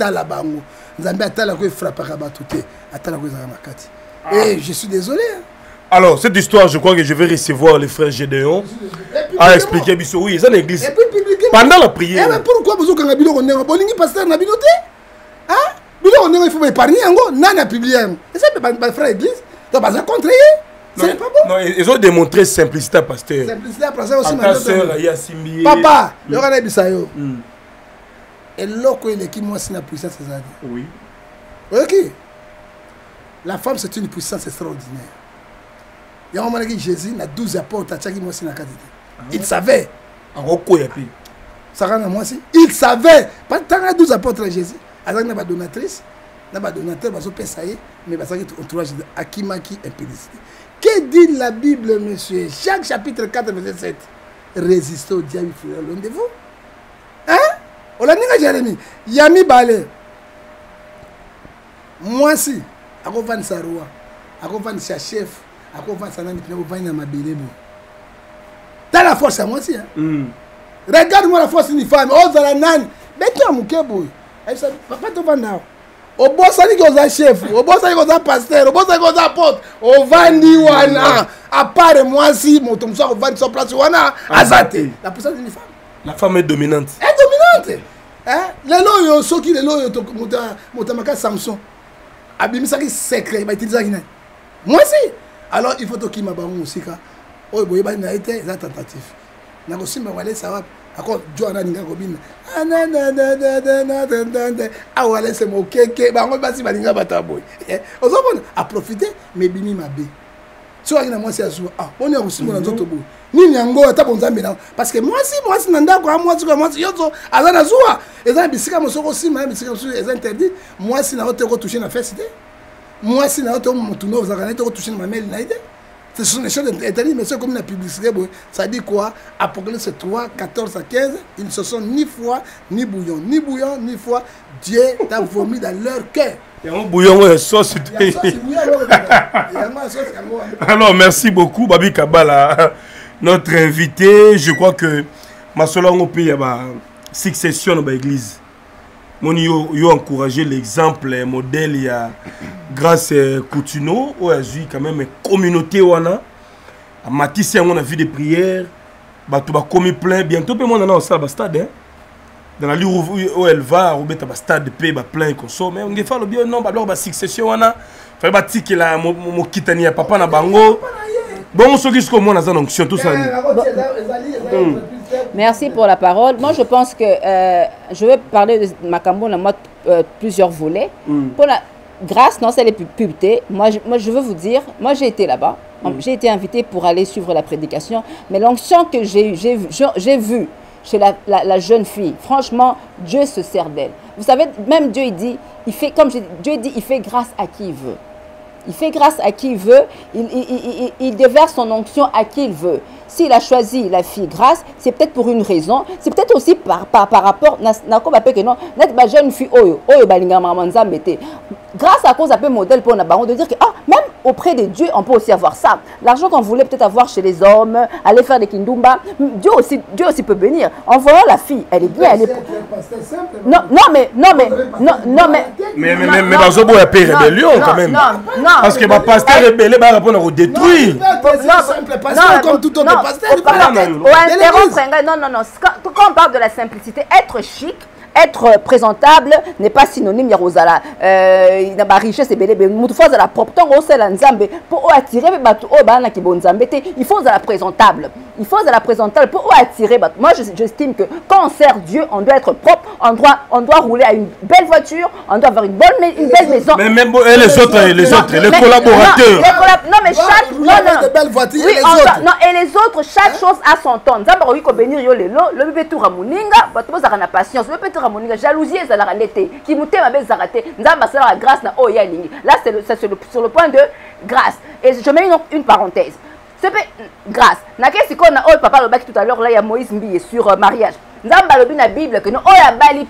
Et je suis désolé. Alors, cette histoire, je crois que je vais recevoir les frères Gédéon à expliquer. Oui, c'est une église. Pendant la prière. Mais pourquoi vous avez dit que pasteur n'a pas il faut épargner. Nan a publié. Et ça, c'est frère église. Donc, pas contraire. C'est pas bon. Non, ils ont démontré simplicité à pasteur. Simplicité à pasteur aussi. Pasteur, il y a Simbi. Papa, il y a un bisayo. Et l'autre, il est qui moi, c'est la puissance, c'est ça. Oui. Ok. La femme, c'est une puissance extraordinaire. Il y a un moment que Jésus a 12 apôtres, il savait. Ça rend à moi aussi. Il savait. Pas tant que 12 apôtres Jésus. Il y a une donatrice, il y a un donateur, mais il y a un entourage Akimaki impédicité. Que dit la Bible, monsieur? Chaque chapitre 4, verset 7. Résistez au diable, il faut l'un de vous. Hein? On l'a dit à Jérémie. Yami Balé. Moi aussi. À quoi va sa roi? À quoi va sa chef? À quoi va sa nani? À quoi va sa mabélé? T'as la force à moi aussi. Hein? Regarde-moi la force d'une femme. Oh, ça la nani. Mais tu as mon kebo. Papa, tu vas là. Au boss, ça dit qu'on a chef. Au boss, ça dit qu'on a pasteur. Au boss, ça dit qu'on a apôtre. Au vandi wana. À part moi si, mon tom soir, au vandi sur place wana. Azate. La puissance d'une femme. La femme est dominante. Elle est dominante. Hein? Les loyaux, ceux qui les loyaux, montamaka Samson. Abimisa qui secret, il va utiliser ça. Moi aussi. Alors, il faut que tu m'abandonnes aussi. Oh, il y a été une tentative. Il y a aussi une tentative. Encore Joanna Ninga Kobina. Ah ouais, c'est mon kéké. Bah on va si balinga bataboy. Aux autres à profiter mais bimi mabe. Tu vois que moi c'est azou. Ah on est aussi mon nzoto boy. Ni nyango ata bonza mbena parce que moi si nanda ko moi si yozo azana zuwa. Ezana bisika mosoko aussi mais bisika mosoko est interdit. Moi si na hote ko toucher na feste. Moi si na hote mo tuno za kana to toucher ma mail na ide. Ce sont des choses interdites, mais c'est comme la publicité. Ça dit quoi? Apocalypse 3, 14 à 15, ils ne se sont ni foi, ni bouillon. Ni bouillon, ni foi. Dieu t'a vomi dans leur cœur. Il y a un bouillon, ouais, sauce. Alors, merci beaucoup, Babi Kabala, notre invité. Je crois que ma seule pays, il y a succession dans l'église. Mon yo encouragé l'exemple modèle il y a grâce Coutinho où a eu quand même une communauté wana à Matisse on a vu des prières bah tout va commis plein bientôt peut moi dans le stade hein dans la lieu où elle va au bête stade de paix bah plein consomme mais on va faire le bien non bah alors bah succession wana fait bah tiki la mo kitani ya papa na bango bon ce qui se comme on a onction tout ça. Merci pour la parole. Moi, je pense que je vais parler de Makambo dans plusieurs volets. Pour la grâce, non, c'est les pubertés. Moi, je veux vous dire, moi, j'ai été là-bas. J'ai été invitée pour aller suivre la prédication. Mais l'onction que j'ai vue chez la jeune fille, franchement, Dieu se sert d'elle. Vous savez, même Dieu, il dit, Dieu dit, il fait grâce à qui il veut. Il fait grâce à qui il veut, il déverse son onction à qui il veut. S'il a choisi la fille grâce, c'est peut-être pour une raison, c'est peut-être aussi par rapport à jeune fille, grâce à cause un peu modèle pour Nabaron, de dire que même auprès de Dieu, on peut aussi avoir ça. L'argent qu'on voulait peut-être avoir chez les hommes, aller faire des kindumba, Dieu aussi peut bénir. En voyant la fille, elle est bien, elle est... Mais dans ce bout, il y a pas rébellion quand même. Parce que ma pasteur rebelle va répondre au détruire. Comme tout autre pasteur. Non. Quand on parle de la simplicité, être chic, être présentable n'est pas synonyme de Rosala. La richesse est belle, mais il faut la propre temps pour attirer il faut la présentable. Il faut la présentable pour attirer. Moi, j'estime que quand on sert Dieu, on doit être propre, on doit rouler à une belle voiture, on doit avoir une belle maison. Mais même les autres, les collaborateurs. Non, mais chaque... Non, et les autres, chaque chose a son temps. Nous avons bénir le bébé tout ramoninga, la patience, le bébé tout ramoninga, jalousie, ça l'a raté, qui moutait ma belle zaraté. Nous avons la grâce na oyaling. Là, c'est sur le point de grâce. Et je mets une parenthèse. C'est grâce. N'importe quoi, on a papa le bac tout à l'heure, là, il y a Moïse Mbiye sur mariage. Nous avons la Bible que nous avons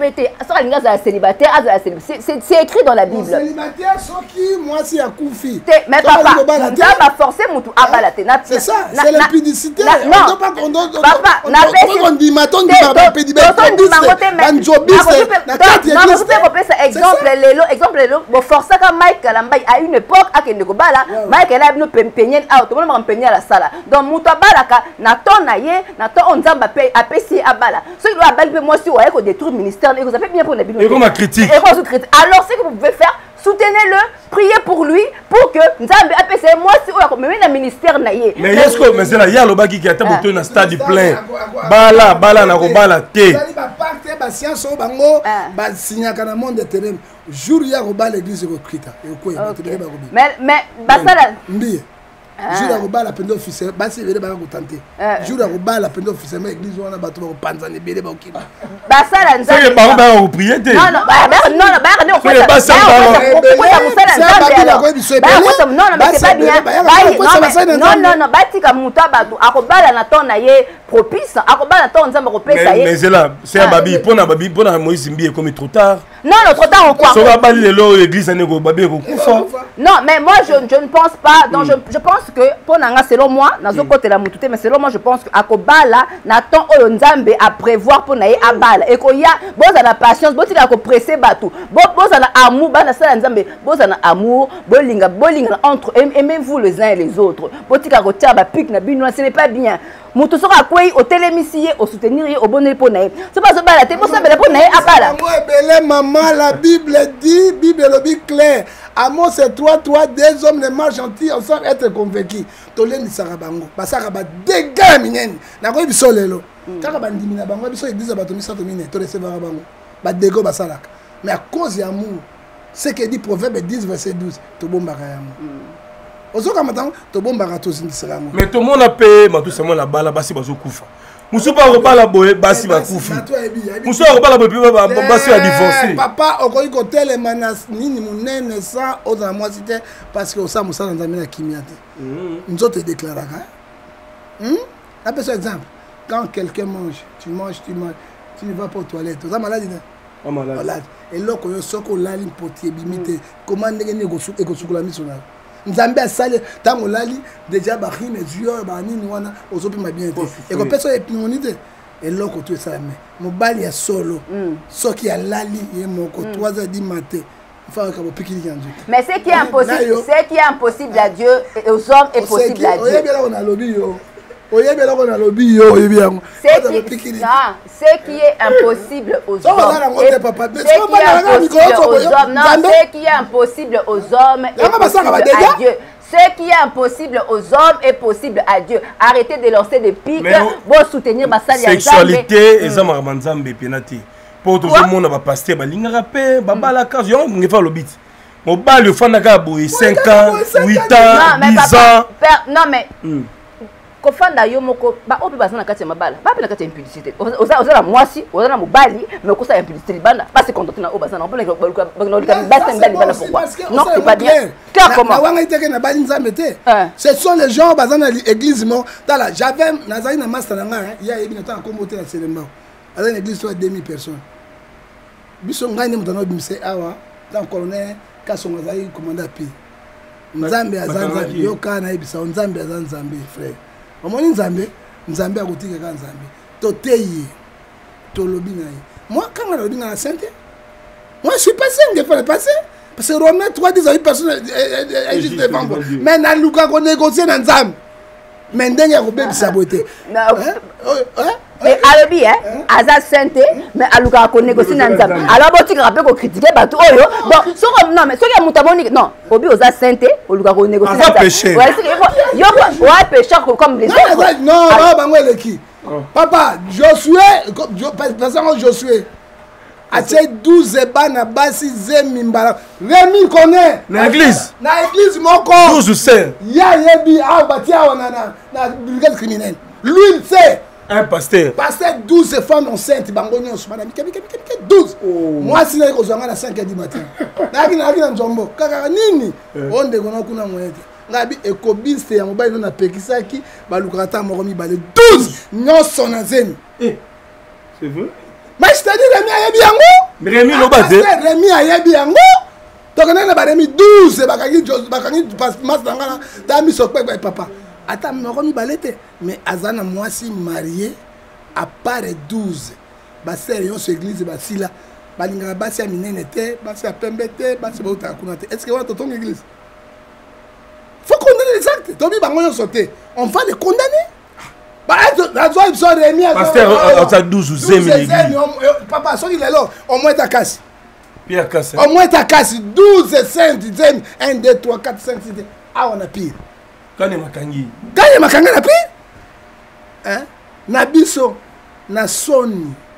c'est écrit dans la Bible. Célibataire, ceux qui, moi, si à Koufi. Mais papa, nous avons forcé mon tout à balater. C'est ça, c'est l'impudicité. Non, papa, on dit, ma tonne, exemple, forcer quand Mike Kalambay à une époque, à Kendekobala, Mike elle a nous peigner out, tout le monde peigner à la salle. Donc, Moutabalaka, Naton Naye, Naton Onzamba à Pessi à Bala. Ceux qui doivent appeler moi si vous avez détruit le ministère, vous avez bien pour la Bible. Et comme critique. Alors, ce que vous pouvez faire, soutenez-le, priez pour lui, pour que Nzambe apese moi si on a le ministère naïe. Mais est-ce que mais c'est là il y a le bagi qui a été monté dans stade plein. Bala na robala té. science au bango basignaka na monde terrain jour ya ko ba l'église ko krita e ko mais basala mbi jour ya ko ba la pendo officiel basi vele ba ko tenter jour ya ko ba la pendo officiel église wana bato ba ko panza ne bele ba ko kiba basala nzambe c'est ba ba ko prier te non non ba ne ko c'est pas ça non mais c'est pas bien non batika muta bato akobala na ton na ye propice akobala na ton nzambe ko pesa ye mais c'est là c'est babi pona Moïse Mbi comme trop tard non trop tard on quoi so ba bali lelo église ne ko babi ko kufa non mais moi je ne pense pas donc je pense que pona nga selon moi nazo côté la mutute mais selon moi je pense que akobala na ton oyo nzambe à prévoir pona ye abala et ko ya boza na patience botika ko presser bato boza na amour bana sala nzambe boza na amour bolinga entre aimez-vous les uns et les autres botika ko tia ba pic na bino ce n'est pas bien mutu soka kwei au télémisier au soutenir au bonheur pour naïe c'est pas ça bala te pour ça bala pour naïe abala maman la Bible dit Bible le dit clair amour c'est toi deux hommes les marches gentils ensemble être convaincus toleni sarabango basaka ba dégâts minene na ko biso lelo kaka bandimi na bango biso église bato misato mine to recevoir bango ba dégâts basalaka mais à cause de amour ce que dit Proverbe 10 verset 12 to bombaka yango ozoka matang to bombaka to zindisaka yango mais to mona pe matu sema la bala basi bazo kufa musupa ko bala boye basi ba kufi musupa ko bala boye basi a divorcé papa okoyi ko telema na nini munene sa oza moi c'était parce que osa musala nzambe na kimia te nzoto déclaraka un peu exemple quand quelqu'un mange tu ne vas pas aux toilettes oza malade malade et loko yo soko lali potier bimite comment ndenge ni ekosukula miso na nzambe asali tango lali déjà ba rime yeux ba nini wana ozopima bien te et ko peso epinonite et loko tu ça mais mobali ya solo soki ya lali ye moko 3h du matin mais ce qui est impossible à Dieu et aux hommes est possible à Dieu. Ce qui est impossible aux hommes est possible à Dieu. Ce qui est impossible aux hommes est possible à Dieu. Arrêtez de lancer des pics pour soutenir ma sexualité et ça marmanzambe penati. Pour tout le monde va passer balinga pe babala ka yo ngefa lobit. Mobali ofanda boy 5 ans, 8 ans, 10 ans. Non mais kofanda yo moko ba opi bazana kati ya mabala ba pe na kati ya impudicité oza la mwasi oza na mobali mais kosa impudicité bana pas se contenter na o bazana on peut na basta mbali bana pourquoi non c'est pas bien clair comment wanga iteke na bali nzambe te ce sont les gens bazana l'église mo tala j'avais nazali na master na nga ya yebi na temps kombote na Selemba azana église soit 2000 personnes biso ngai ne mutana bimise awa dans colonel kasonga zali commandant pi nzambe azanza yoka na ebisa nzambe azanza nzambe frère omoni nzambe akotika ka nzambe toteyi tolobi na ye moi quand on lobi na sainte moi je suis pas saint de faire passer parce que Romains 3 personnes est juste devant moi mais na luka ko négocier na nzambe mais ndenge ko bebisa bote mais alobi aza sainte mais aluka ko négocier na nzambe alors botika rappel ko critiquer bato oyo donc non mais soki mutamoni non obi oza sainte oluka ko négocier na nzambe yo ouais pécheur comme les autres non bango eleki papa Josué a 12 bana basi zemi mbala Rémi connaît na église moko 12 saints ya yebi a batia na brigade criminelle lui c'est un pasteur 12 femmes enceintes bango nyonso madame 12 moi si na ko zonga na 5h du matin na nzombo kaka nini onde kona kuna mwete ngabi ekobiste ya mobali na pekisaki baluka ta moko mibale 12 nyonso na zemi c'est vrai mais je te dis Rémi ayebi yango Rémi lobate Rémi ayebi yango tokana na ba Rémi 12 bakangi mas dangana ta miso pe papa ata moko mibale te mais azana mwasi marié à part 12 ba sœur yon sur église ba sila balinga basi ya minene te basi ya pembe te basi ba utakuna te est-ce que wa totonga église faut condamner les actes tobi bango yon sauter on va les condamner Pasteur, on 12 ou 10 papa, soki lelo, au moins ta casse. Pierre casse. Au moins ta casse 12 5 1 2 3 4 5 6 ah on a pire. Kane makangi na pire. Hein? Na biso na soni.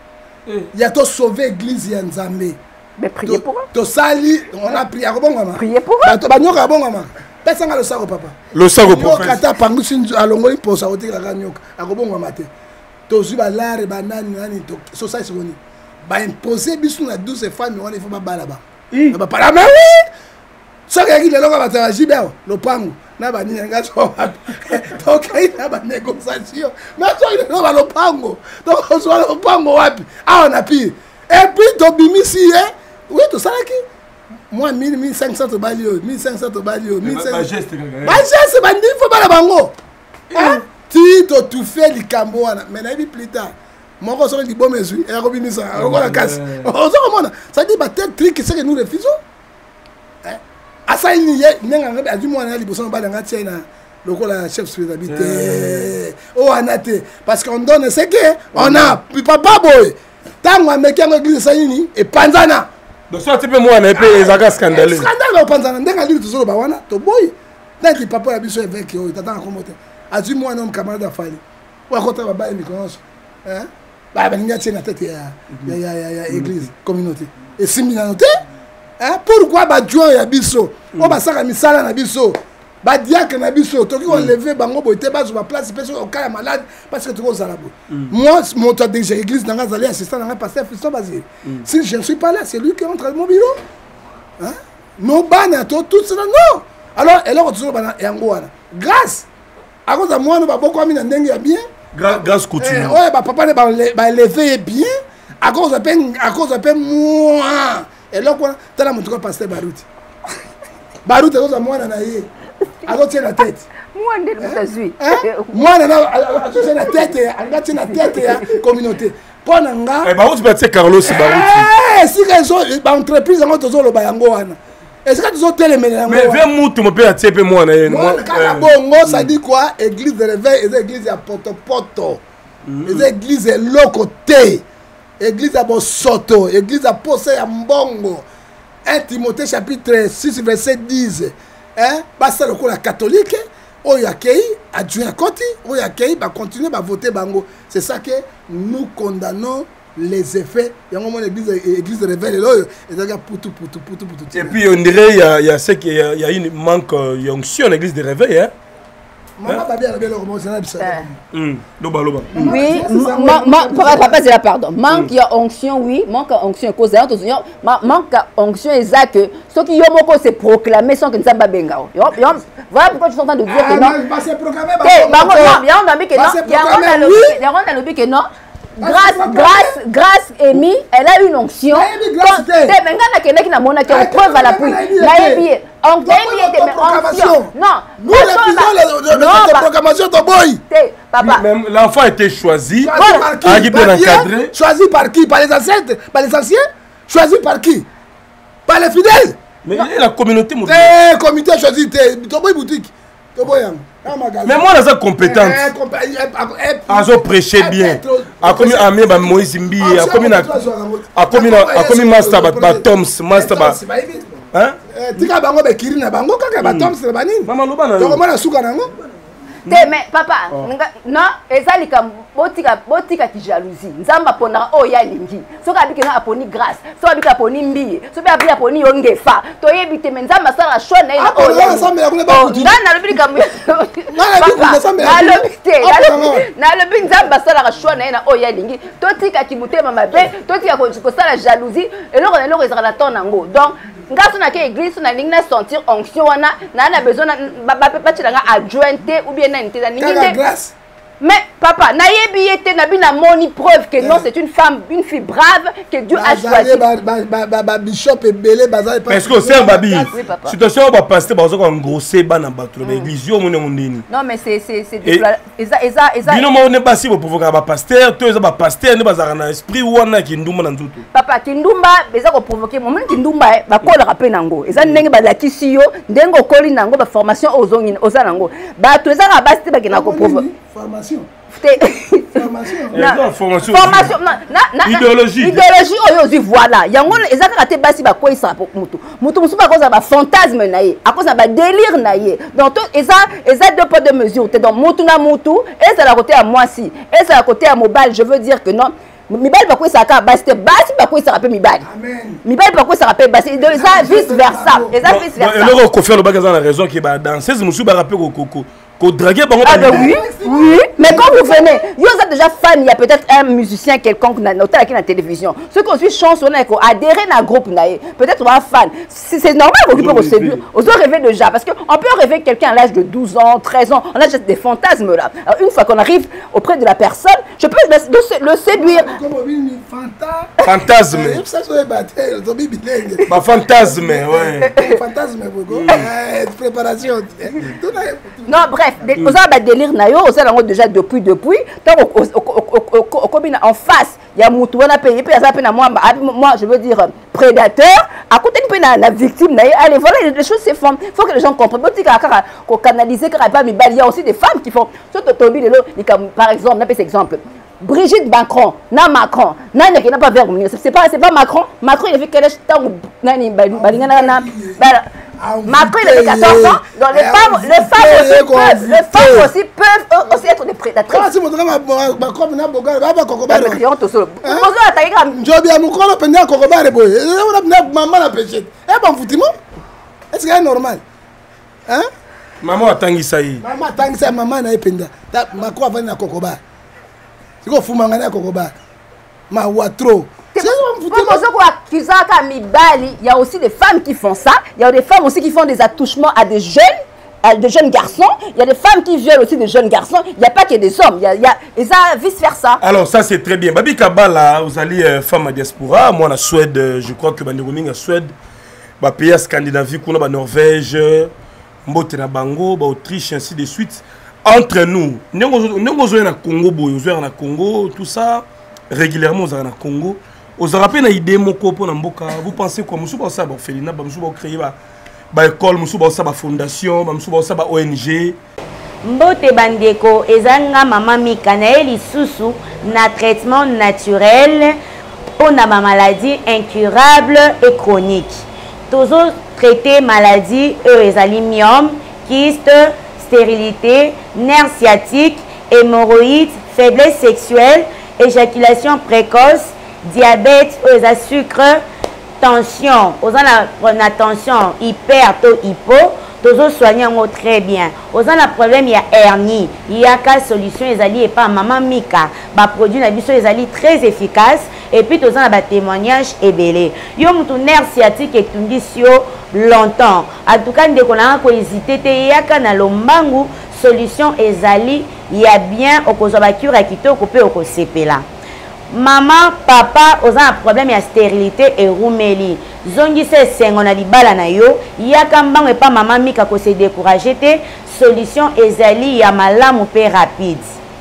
Il y a tout sauvé l'église ya Nzambe. Mais priez pour eux. To sali, on a prié akobongama. Priez pour eux. Ba nyoka abongama. Pesa nga le sako papa. Le sako prophète. Kata pangu sinzu alongoli posa ote la nyoka. Akobongama te. To zuba lare ba nani to so ça c'est boni. Ba imposer biso na 12 femmes on il faut ba bala ba. Ba para mais oui. Ça qui le longa ba ta jibeo lo pangu. Na ba nini nga so. Donc il na ba négociation. Mais toi il no ba lo pangu. Donc on soit lo pangu wapi? Ah on a pire. Et puis to bimisi oui to ça là qui moi 1500 to balio 1500 to balio 1500 ba geste ba ndi faut ba la bango. Hein? Ti to tout fait likambo wana mais na bi plus tard. Moi ko so li bon mesure et ko bimisa ko la casse. On se remonte. Ça dit ba tel truc c'est que nous refusons. Hein? Asa ni ye nenga ngabe adu mwana li boson ba nga tiena lokola chef spiritualité. Oh anate parce qu'on donne ce que on a puis papa boy. Tant on met qu'un église saini et panzana. Donc soit tu peux moi on épée ezaka scandaleux. Scandale panzana ndenga li toujours ba wana to boy. Tant que papa ya biso avec yo tata komote. Adu moi nom camarade afali. Wa kota ba ba mi connaisse. Hein? Ba ba ninga tiena tête ya église communauté. Et siminanoté hein pourquoi ba Dieu ya biso? O ba saka misala na biso. Ba diacre na biso to ki on lever bango boité ba sur place personne au cas malade parce que tu ko zala bo. Moi mon temps déjà église dans Azali assistant dans pasteur Fiston Basile. Si je ne suis pas là, c'est lui qui entre dans mon bureau. Hein? No bana to tout cela non. Alors elle a toujours bana yango wana. Grâce à cause de moi nous ba beaucoup ami na ndenge ya bien. Grâce continue. Ouais ba papa ne ba lever bien à cause de moi. Et là quoi tala mon truc pasteur Baruti. Baruti à cause de moi na yé. Alors tiens la tête. Moi on est États-Unis. Moi tiens la tête, tiens la tête ya communauté. Pona nga. Eh ba tu peux Carlos Baruti. Si ils ont ba entreprise ngo tozo lo ba yango wana. Est-ce que tu as téléméné yango? Mais viens mutu mo pe atiepe moi na moi kana bongo ça dit quoi? Église de réveil et église ya poto. Les églises locoté. Église à Bosoto, église à Posse ya Mbongo. 1 Timothée chapitre 6 verset 10. Hein? Basta le la catholique, oyakei, adjoint Koti, oyakei, va continuer à voter bango. C'est ça que nous condamnons les effets. Il y a un moment l'église de réveil, et ça poutou. Et puis on dirait il y a une manque d'onction l'église de réveil, hein? Maman va bien la belle Loba. Oui, papa c'est la pardon. Manque de onction, oui, manque d'onction cause manque d'onction exact que ce qui yo moko c'est proclamer sans que nous pas bengao. Voilà pourquoi tu es en train de dire que non. Bah c'est proclamer que non. Grâce Amy, elle a une onction. Preuve à l'appui. Non. Nous refusons les proclamations de boy. Papa. L'enfant était choisi. Choisi par qui? Par les ancêtres? Par les anciens? Choisi par qui? Par les fidèles? Mais la communauté. Communauté choisi. Toboy boutique. Mais moi, je suis compétente. Ils ont prêché bien. A commis Amé Moïse Mbi, a commis Master Toms, Master Hein? Tika bango be kirina bango kaka ba Toms le banini. Maman loba na. Donc mona suka nango. Mais papa, non, ezalika botika ki jalousie. Nzamba pona o ya lingi. Soka bikena aponi grâce. Soka bika aponi mbi. Soka bika aponi yongefa. To yebite nzamba sala shona ina o ya. Na lobika mu. Na lobi nzamba sala shona ina o ya lingi. Totika ki mutema mabe, totika ko sala jalousie. Eloko ezala tona ngo. Donc grâce na ke église na lingi na sentir onction wana na besoin ba chilanga adjointe ou bien grâce. Mais papa, nayebi yete na bina moni preuve que non, c'est une fille brave que Dieu a choisi. Bishop et belé bazar. Parce que c'est babi. Situation ba pasteur bazo ko engrosser bana bato l'église yo mone mondeni. Non mais c'est eza. Bino mo ne basi bo provoquer ba pasteur, to eza ba pasteur ne bazara na esprit wana ki ndumba na nzutu. Papa kindumba beza ko provoquer mo moni kindumba ba kola rapé nango. Eza ndenge ba lakisi yo, ndenge okoli nango ba formation ozongi oza nango. Ba to eza ka basi ba kina ko provoquer. Formation. Formation. Idéologie oyo voilà. Yango ezaka te basi ba koisa mutu. Mutu musu ba koza ba fantasme na ye. A cause ba délire na ye. Donc eza deux poids deux mesures. Te donc mutu na mutu, et c'est la côté à moi si. Et c'est la côté à mobile, je veux dire que non. mibali bakwe saka basi te basi bakwe saka pe mibali Amen. mibali bakwe saka pe basi donc ça vice versa et ça vice versa et ko faire le bagage dans la raison qui ba danser musu ba rapper ko draguer bango ah oui oui mais quand vous venez vous êtes déjà fan il y a peut-être un musicien quelconque qui na télévision ceux qui suit chanson on a adhérer na groupe na peut-être on va fan c'est normal qu'on peut séduire aux rêver déjà parce que on peut rêver quelqu'un à l'âge de 12 ans 13 ans on a juste des fantasmes là alors, une fois qu'on arrive auprès de la personne je peux le séduire fantasme ça c'est battre zombie bilingue ba fantasme ouais fantasme beaucoup préparation non bref aux a délire na yo aux a déjà depuis tant au combine en face il y a mutu wana payé ça peine moi je veux dire prédateur à côté de la victime allez voilà les choses se font faut que les gens comprennent qu'on canaliser car pas il y a aussi des femmes qui font par exemple on appelle cet exemple Brigitte Macron, na Macron, nani qui n'a pas vers c'est pas Macron il a fait quel âge temps nani Macron il avait 14 ans donc les femmes aussi peuvent aussi être des prédatrices. Quand c'est mon drame Macron na boga ba kokobare. Bonjour ataïga. Njobi ya mukolo penda kokobare boy. On a maman la péché. Bon foutimo. Est-ce que c'est normal? Hein? Maman atangisa yi. Maman atangisa maman na ependa. Macron va na kokobare. Siko fumangana kokobare. Ma watro. Il y a aussi des femmes qui font ça. Il y a des femmes aussi qui font des attouchements à des jeunes garçons. Il y a des femmes qui violent aussi des jeunes garçons. Il n'y a pas que des hommes. Et ça, vice-versa. Alors, ça, c'est très bien. Babi Kabala, vous allez femme à diaspora. Moi, en Suède, je crois que Banderoming en Suède, pays Scandinavie, Norvège, Mbote na Bango, Autriche, ainsi de suite. Entre nous, nous sommes au Congo, tout ça, régulièrement au Congo. Vous avez une idée vous pensez quoi? Vous pensez à Félina, vous créer une école, une fondation, une ONG. Mbote bandeko ezanga mama mika na elisusu na traitement naturel pour na maladie incurable et chronique. Toujours traiter maladie ezali myome, kyste, stérilité, nerf sciatique, hémorroïdes, faiblesse sexuelle, éjaculation précoce, diabète, aux sucre, tension, aux la tension hyper to hypo, toujours soigner très bien. Aux la problème il y a hernie, il y a qu'à solution les alliés et pas maman Mika, ba produit na biso les alliés très efficace et puis tous la témoignage et belé. Yo mutu nerf sciatique et tundisio longtemps. En tout cas ndeko na ko hésiter te yaka na lombangu solution ezali il y a bien au kozo ba cure akito ko pe au ko sepela. Maman, papa, aux un problème de stérilité et roumeli. Zongi se sengo na libala na yo, yakambang et pas maman mika ko se décourager te, solution ezali ya malamu pe rapide.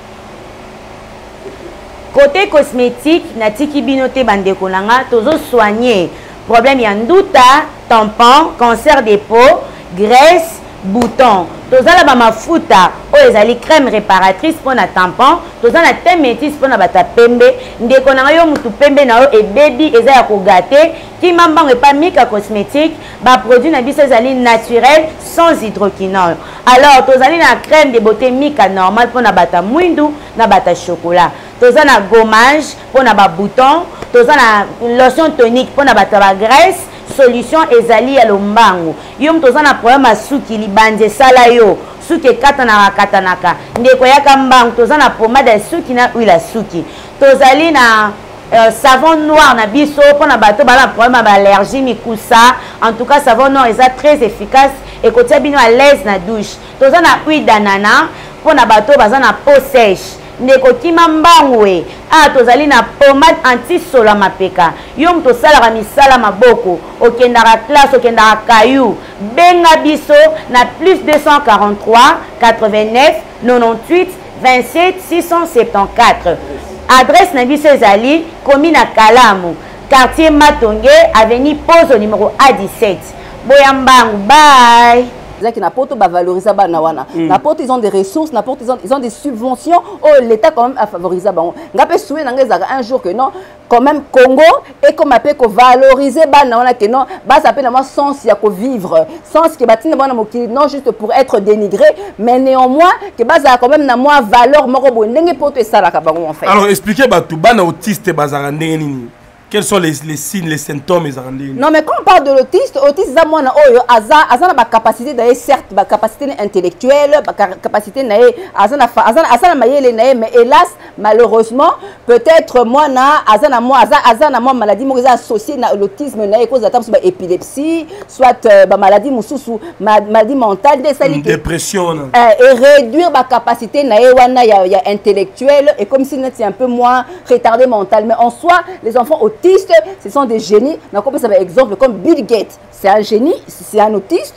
Côté cosmétique, na tiki binote bandeko nanga, tozo soigner problème ya nduta, tampon, cancer des peaux, graisse, boutons. Tozala ba mafuta o ezali crème réparatrice pour na tampon, tozala thé métis pour na bata pembe, ndeko na yo mutu pembe na yo e baby eza ya ko gâter, ki mambango e pas mika cosmétique, ba produit na biso ezali naturel sans hydroquinone. Alors tozali na crème de beauté mika normal pour na bata mwindu, na bata chocolat. Tozala na gommage pour na ba bouton, tozala na lotion tonique pour na bata ba graisse. Solution ezali ya lombango. Yo mtoza na problème à suki libanje sala yo. Suki katanaka. Ndeko yaka mbango toza na pomade ya suki na huile ya suki. Tozali na savon noir na biso pour na bato bala problème d'allergie mikusa. En tout cas savon noir est très efficace et kotia bino à l'aise na douche. Toza na huile d'ananas pour na bato baza na peau sèche. Ndeko kima mbangwe tozali na pomade anti-sola mapeka yo mto sala misala maboko okendara classe okendara kayu benga biso na plus 243 89 98 27 674 adresse na biso ezali commune na Kalamu quartier Matonge avenue Pose au numéro A17 Boyambangu bye. qui n'apportent pas valoriser banawana. N'apporte ils ont des ressources, n'apporte ils ont des subventions. Oh l'État quand même a favorisé bango. Ngapé soué un jour que non, quand même Congo et comme appelle que valoriser banawana que non, bah ça peut avoir sens ya ko vivre, sens que batine bana mokili non juste pour être dénigré, mais néanmoins que bah ça quand même na moi valeur moko bo ndenge poto et ça la kabango en fait. Alors expliquez bah tout bana autiste bazara ndenge nini. Quels sont les signes, les symptômes et non, mais quand on parle de l'autiste, l'autiste, c'est une capacité d'aller, certes, une capacité intellectuelle, une capacité d'aller, mais hélas, malheureusement, peut-être moi, moi, maladie, moi, associée à l'autisme, cause d'attente, épilepsie, soit maladie, maladie mentale, dépression. Et réduire ma capacité intellectuelle, et comme si c'était un peu moins retardé mental. Mais en soi, les enfants autistes, ce sont des génies. Donc, comme ça, par exemple, comme Bill Gates, c'est un génie, c'est un autiste.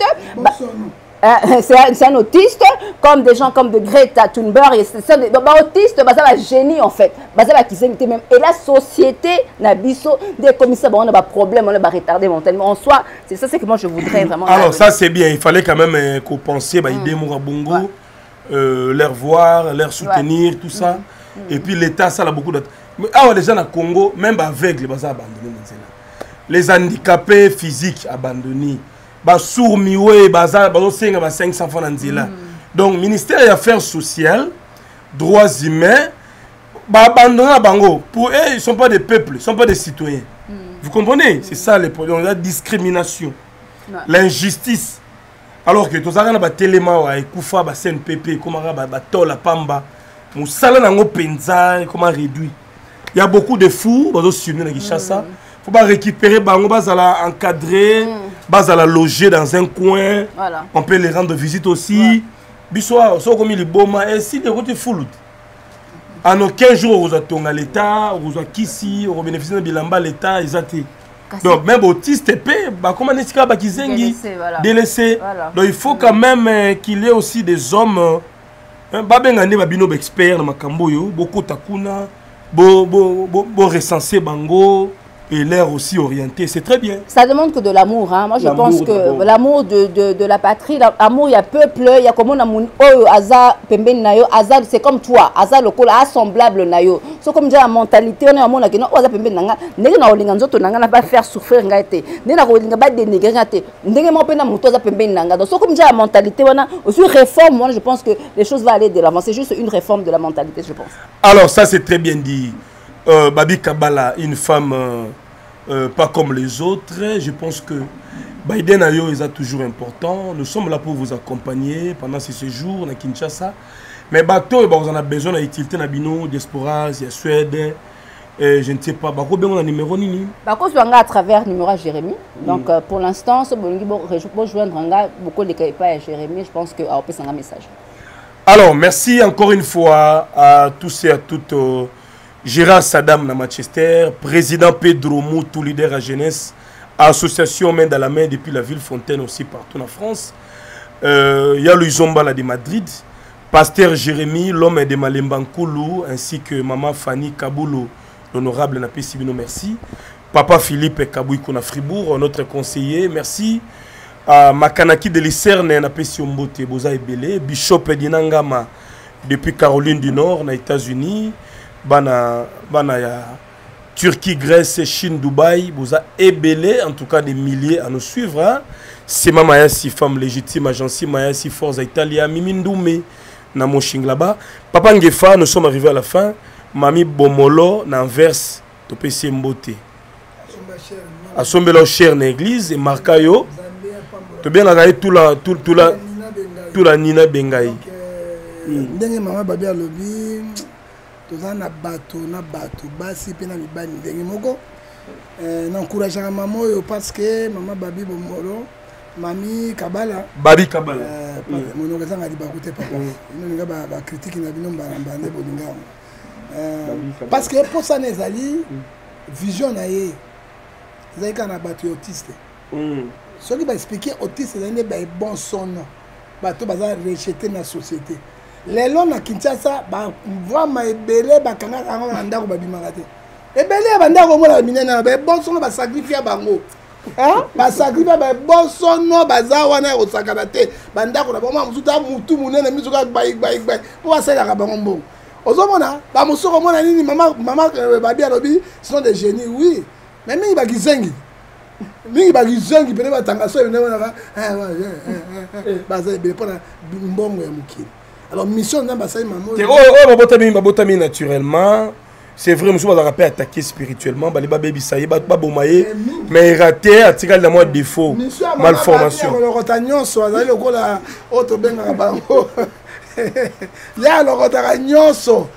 C'est un autiste, comme des gens comme de Greta Thunberg. C'est un autiste, c'est un génie en fait. Et la société, des commissaires, on a des problèmes, on a des retardés mentalement. En soi, c'est ça que moi je voudrais vraiment. Alors, ça c'est bien. Il fallait quand même qu'on pense à l'idée Mourabongo, leur voir, leur soutenir, tout ça. Et puis l'État, ça a beaucoup d'autres. Ah, les gens au Congo, même aveugles, ils sont abandonnés. Les handicapés physiques abandonnés. Les sourds, ils sont 500 francs. Donc, ministère des Affaires sociales, droits humains, abandonnés. Pour eux, ils ne sont pas des peuples, ils ne sont pas des citoyens. Vous comprenez? C'est ça les problèmes. La discrimination, l'injustice. Alors que tous les téléma, Koufa, CNPP, comment la Pamba, comment réduire. Il y a beaucoup de fous, il faut pas récupérer, on va encadrer, on va loger dans un coin, on peut les rendre visite aussi. Bissoir, so comme il est beau, et si les routes fous. En aucun jour, vous êtes à l'État, vous êtes ici, vous bénéficiez de bilamba l'État, ils ont donc même autiste comment est-ce qu'il délaissé. Donc il faut quand même qu'il y ait aussi des hommes, experts dans beaucoup takuna. Bon recenser bango et l'air aussi orienté, c'est très bien. Ça demande que de l'amour, hein. Moi je pense que l'amour de la patrie, l'amour, il y a peuple, il y a comme on a mon Aza Pemben Nayo, Aza c'est comme toi, Aza le col assemblable Nayo. C'est comme déjà la mentalité, on a mon qui non Aza Pemben Nanga, n'est na olinganzo to nanga na pas faire souffrir ngate, n'est na olinga pas dénigrer ngate, n'est mo pena mon Aza Pemben Nanga. Donc c'est comme déjà la mentalité, on a aussi réforme, moi je pense que les choses vont aller de l'avant, c'est juste une réforme de la mentalité, je pense. Alors ça c'est très bien dit. Babi Kabala, une femme pas comme les autres. Je pense que Biden Ayo est toujours important. Nous sommes là pour vous accompagner pendant ces séjours à Kinshasa. Mais bateau, vous en avez besoin d'utilité dans Bino, diaspora, il y a Suède. Je ne sais pas, on a numéro nini. À travers numéro Jérémy. Donc pour l'instant, si vous rejoindre beaucoup de pas à Jérémy, je pense qu'on peut s'en un message. Alors, merci encore une fois à tous et à toutes. Gérard Saddam na Manchester, président Pedro Moutou, leader à jeunesse, association main dans la main depuis la ville Fontaine aussi partout en France. Il y a Louis Zombala de Madrid, pasteur Jérémy, l'homme de Malembankoulou, ainsi que maman Fanny Kaboulou, l'honorable Napi Sibino, merci. Papa Philippe Kabouiko na Fribourg, notre conseiller, merci. Makanaki de Lucerne, Napi Siombote, Boza Ebele, Bishop Dinangama, depuis Caroline du Nord, aux États-Unis. Bana ya Turquie, Grèce, Chine, Dubaï, vous a ébélé en tout cas des milliers à nous suivre. Hein? C'est Maya si femme légitime, agence Maya si force Italia, Mimindoume, na Moshing là-bas. Papa Ngefa, nous sommes arrivés à la fin. Mami Bomolo, Nanvers, Topé Mbote. Assombelo cher na église et Marcayo. Tu bien la tout la Nina Bengaï. Ndenge maman babi alobi tozana bato na bato basi pe na mibali ndenge moko n'encourageant maman parce que maman babi bomolo mami Kabala babi Kabala mon organisateur a dit ba côté papa nous nga ba critique na bino mbande bolinga parce que pour ça nezali vision na ye ezali kana bato autiste ce qui va expliquer autiste c'est ba bon son bato baza rejeté na société. Les gens à Kinshasa, voient ma ebele, bakanga anga ndako babimaka te. Ebele bandako mo la minena, bon son ba sacrifier bango. basacrifice babosono baza wana osakana te bandako na bango mosuta mutu munene misoka gbai po basalaka bango mbongo ozomona bamosuku omona nini mama babi alobi sont des génies oui mais mingi bakizengi pene batanga so ebene wanaka baza ebele mpona mbongo ya mokili alors mission nzambe asali mama oyo babotami naturellement. C'est vrai, monsieur va rappeler attaquer spirituellement, bali ba baby ça y ba bomaye, mais raté atika la moi défaut, malformation. Le rotagnon soit allé au la autre benga bango. Ya le rotagnon so.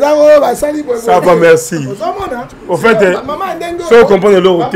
Ça va, merci. Au fait, si on comprend le lot,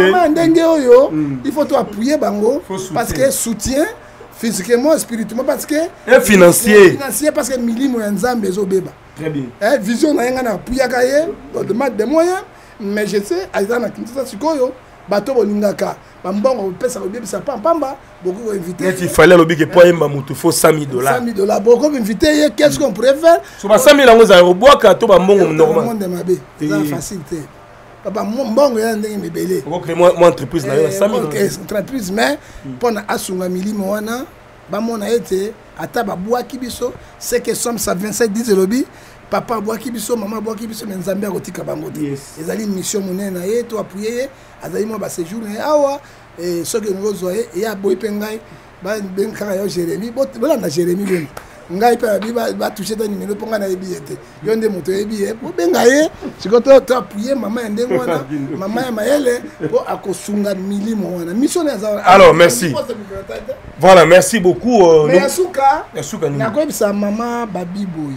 il faut appuyer bango parce que soutien physiquement, spirituellement, parce que financier, parce que milimo nzambe zo beba. Très bien. Vision na ngana puyakaye, demande des moyens, mais je sais azana kinisa sikoyo, bato bolingaka, bambongo pesa ko bebisa pamba, beaucoup inviter. Il fallait lobi que pour yemba mutu faut $100,000. $100,000 beaucoup inviter, qu'est-ce qu'on pourrait faire? Sur ba 100,000 ngo za roboa ka to bambongo normal. Monde mabe, c'est facilité. Papa mbongo ya ndenge mebele. Ko créer moi entreprise na yo $100,000. Entreprise mais pona asunga milimo wana ba mona ete ata ba boaki biso c'est que somme ça 27 10 lobby papa boaki biso maman boaki biso mais nzambe akotika bango te ezali mission monene na ye to appuyer azali mo ba séjour na awa et ce que nous zoye ya boy pengai ba ben kaka yo Jérémie bola na Jérémie ben ngai pe ba toucher ta numéro ponga na ebiete yo nde moto ebiye bo benga ye sikoto to appuyer maman ndenge wana maman ya mayele po akosunga milimo wana mission ya za. Alors merci. Voilà, merci beaucoup. Mais Yasuka ni. Nakoyebisa maman Babi Boy.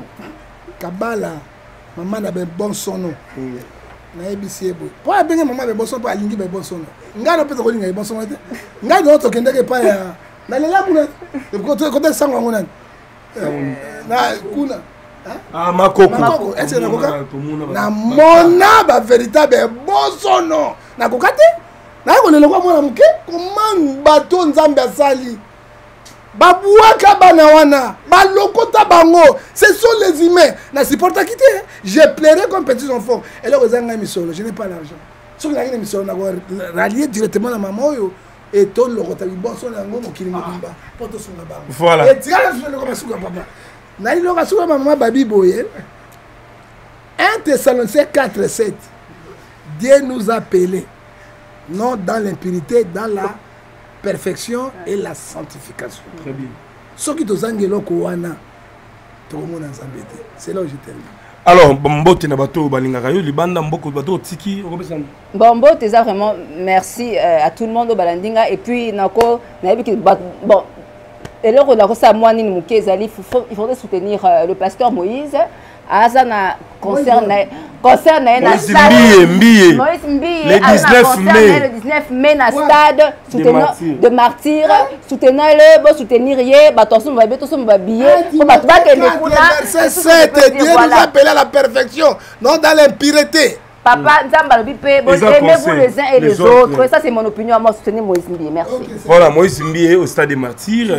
Kabala maman na ben bon sono. Na ebisi boy. Po abenga maman be bon sono po alingi be bon sono. Ngana pesa ko linga be bon sono te. Ngana to kendeke pa ya. Na lela kuna. Ko sango ngona. Na kuna. Ah makoko. Est-ce na koka? Na mona ba véritable bon sono. Na koka te? Na ko lelo kwa mwana muke comment bato nzambe asali babuaka bana wana balokota bango ce sont les humains na supporta kité je plairais comme petits enfants et là ozanga misolo je n'ai pas l'argent ce que la ngine misolo na rallier directement na maman oyo et ton lokota biboso na ngo mokili mobimba poto sunga bango voilà et tika na le comme sunga papa na ile loka sunga maman Babi Boye 1 Thessaloniciens 4:7 Dieu nous a appelés non dans l'impurité, dans la perfection et la sanctification. Très bien. Ce qui te zangelo kowana, tout le monde ensemble. C'est là où je termine. Alors, Bombote na bato balingaka yo libanda mboko bato tiki robesana. Bombote ça vraiment merci à tout le monde au balandinga et puis nako na yebi bon et là on a ça moi ni muké zali il faudrait soutenir le pasteur Moïse. Azana concerne na stade le 19 mai na stade de martyrs soutenez-le bon soutenir ye batonso ba beto so ba billet ko ba ba ke nekuna c'est Dieu nous appelle à la perfection non dans l'impureté. Papa Nzamba lobi pe bon aimez-vous les uns et les autres et ça c'est mon opinion à moi soutenir Moïse Mbié merci. Voilà Moïse Mbié au stade des martyrs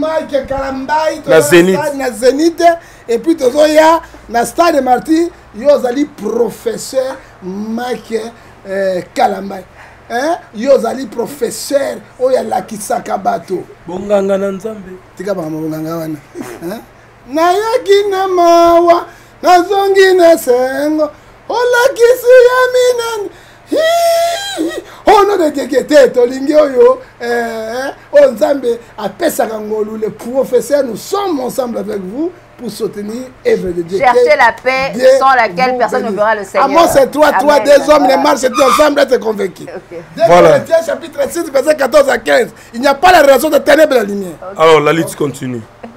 na Zénith et puis tozoya na stade des martyrs yozali professeur Mike Kalambay yozali professeur oya lakisaka bato bonganga na Nzambe tika ba bonganga wana na yakina mawa nazongi na sengo olakisi ya minene ono de tekete tolingi oyo Nzambe apesaka ngolu le professeur nous sommes ensemble avec vous pour soutenir œuvre de Dieu. Cherchez la paix sans laquelle personne ne verra le Seigneur. Amos 3:3 des hommes les marchent ensemble être convaincus. Voilà. Chapitre 6 verset 14 à 15. Il n'y a pas la relation de ténèbres et de la lumière. Alors la lutte continue.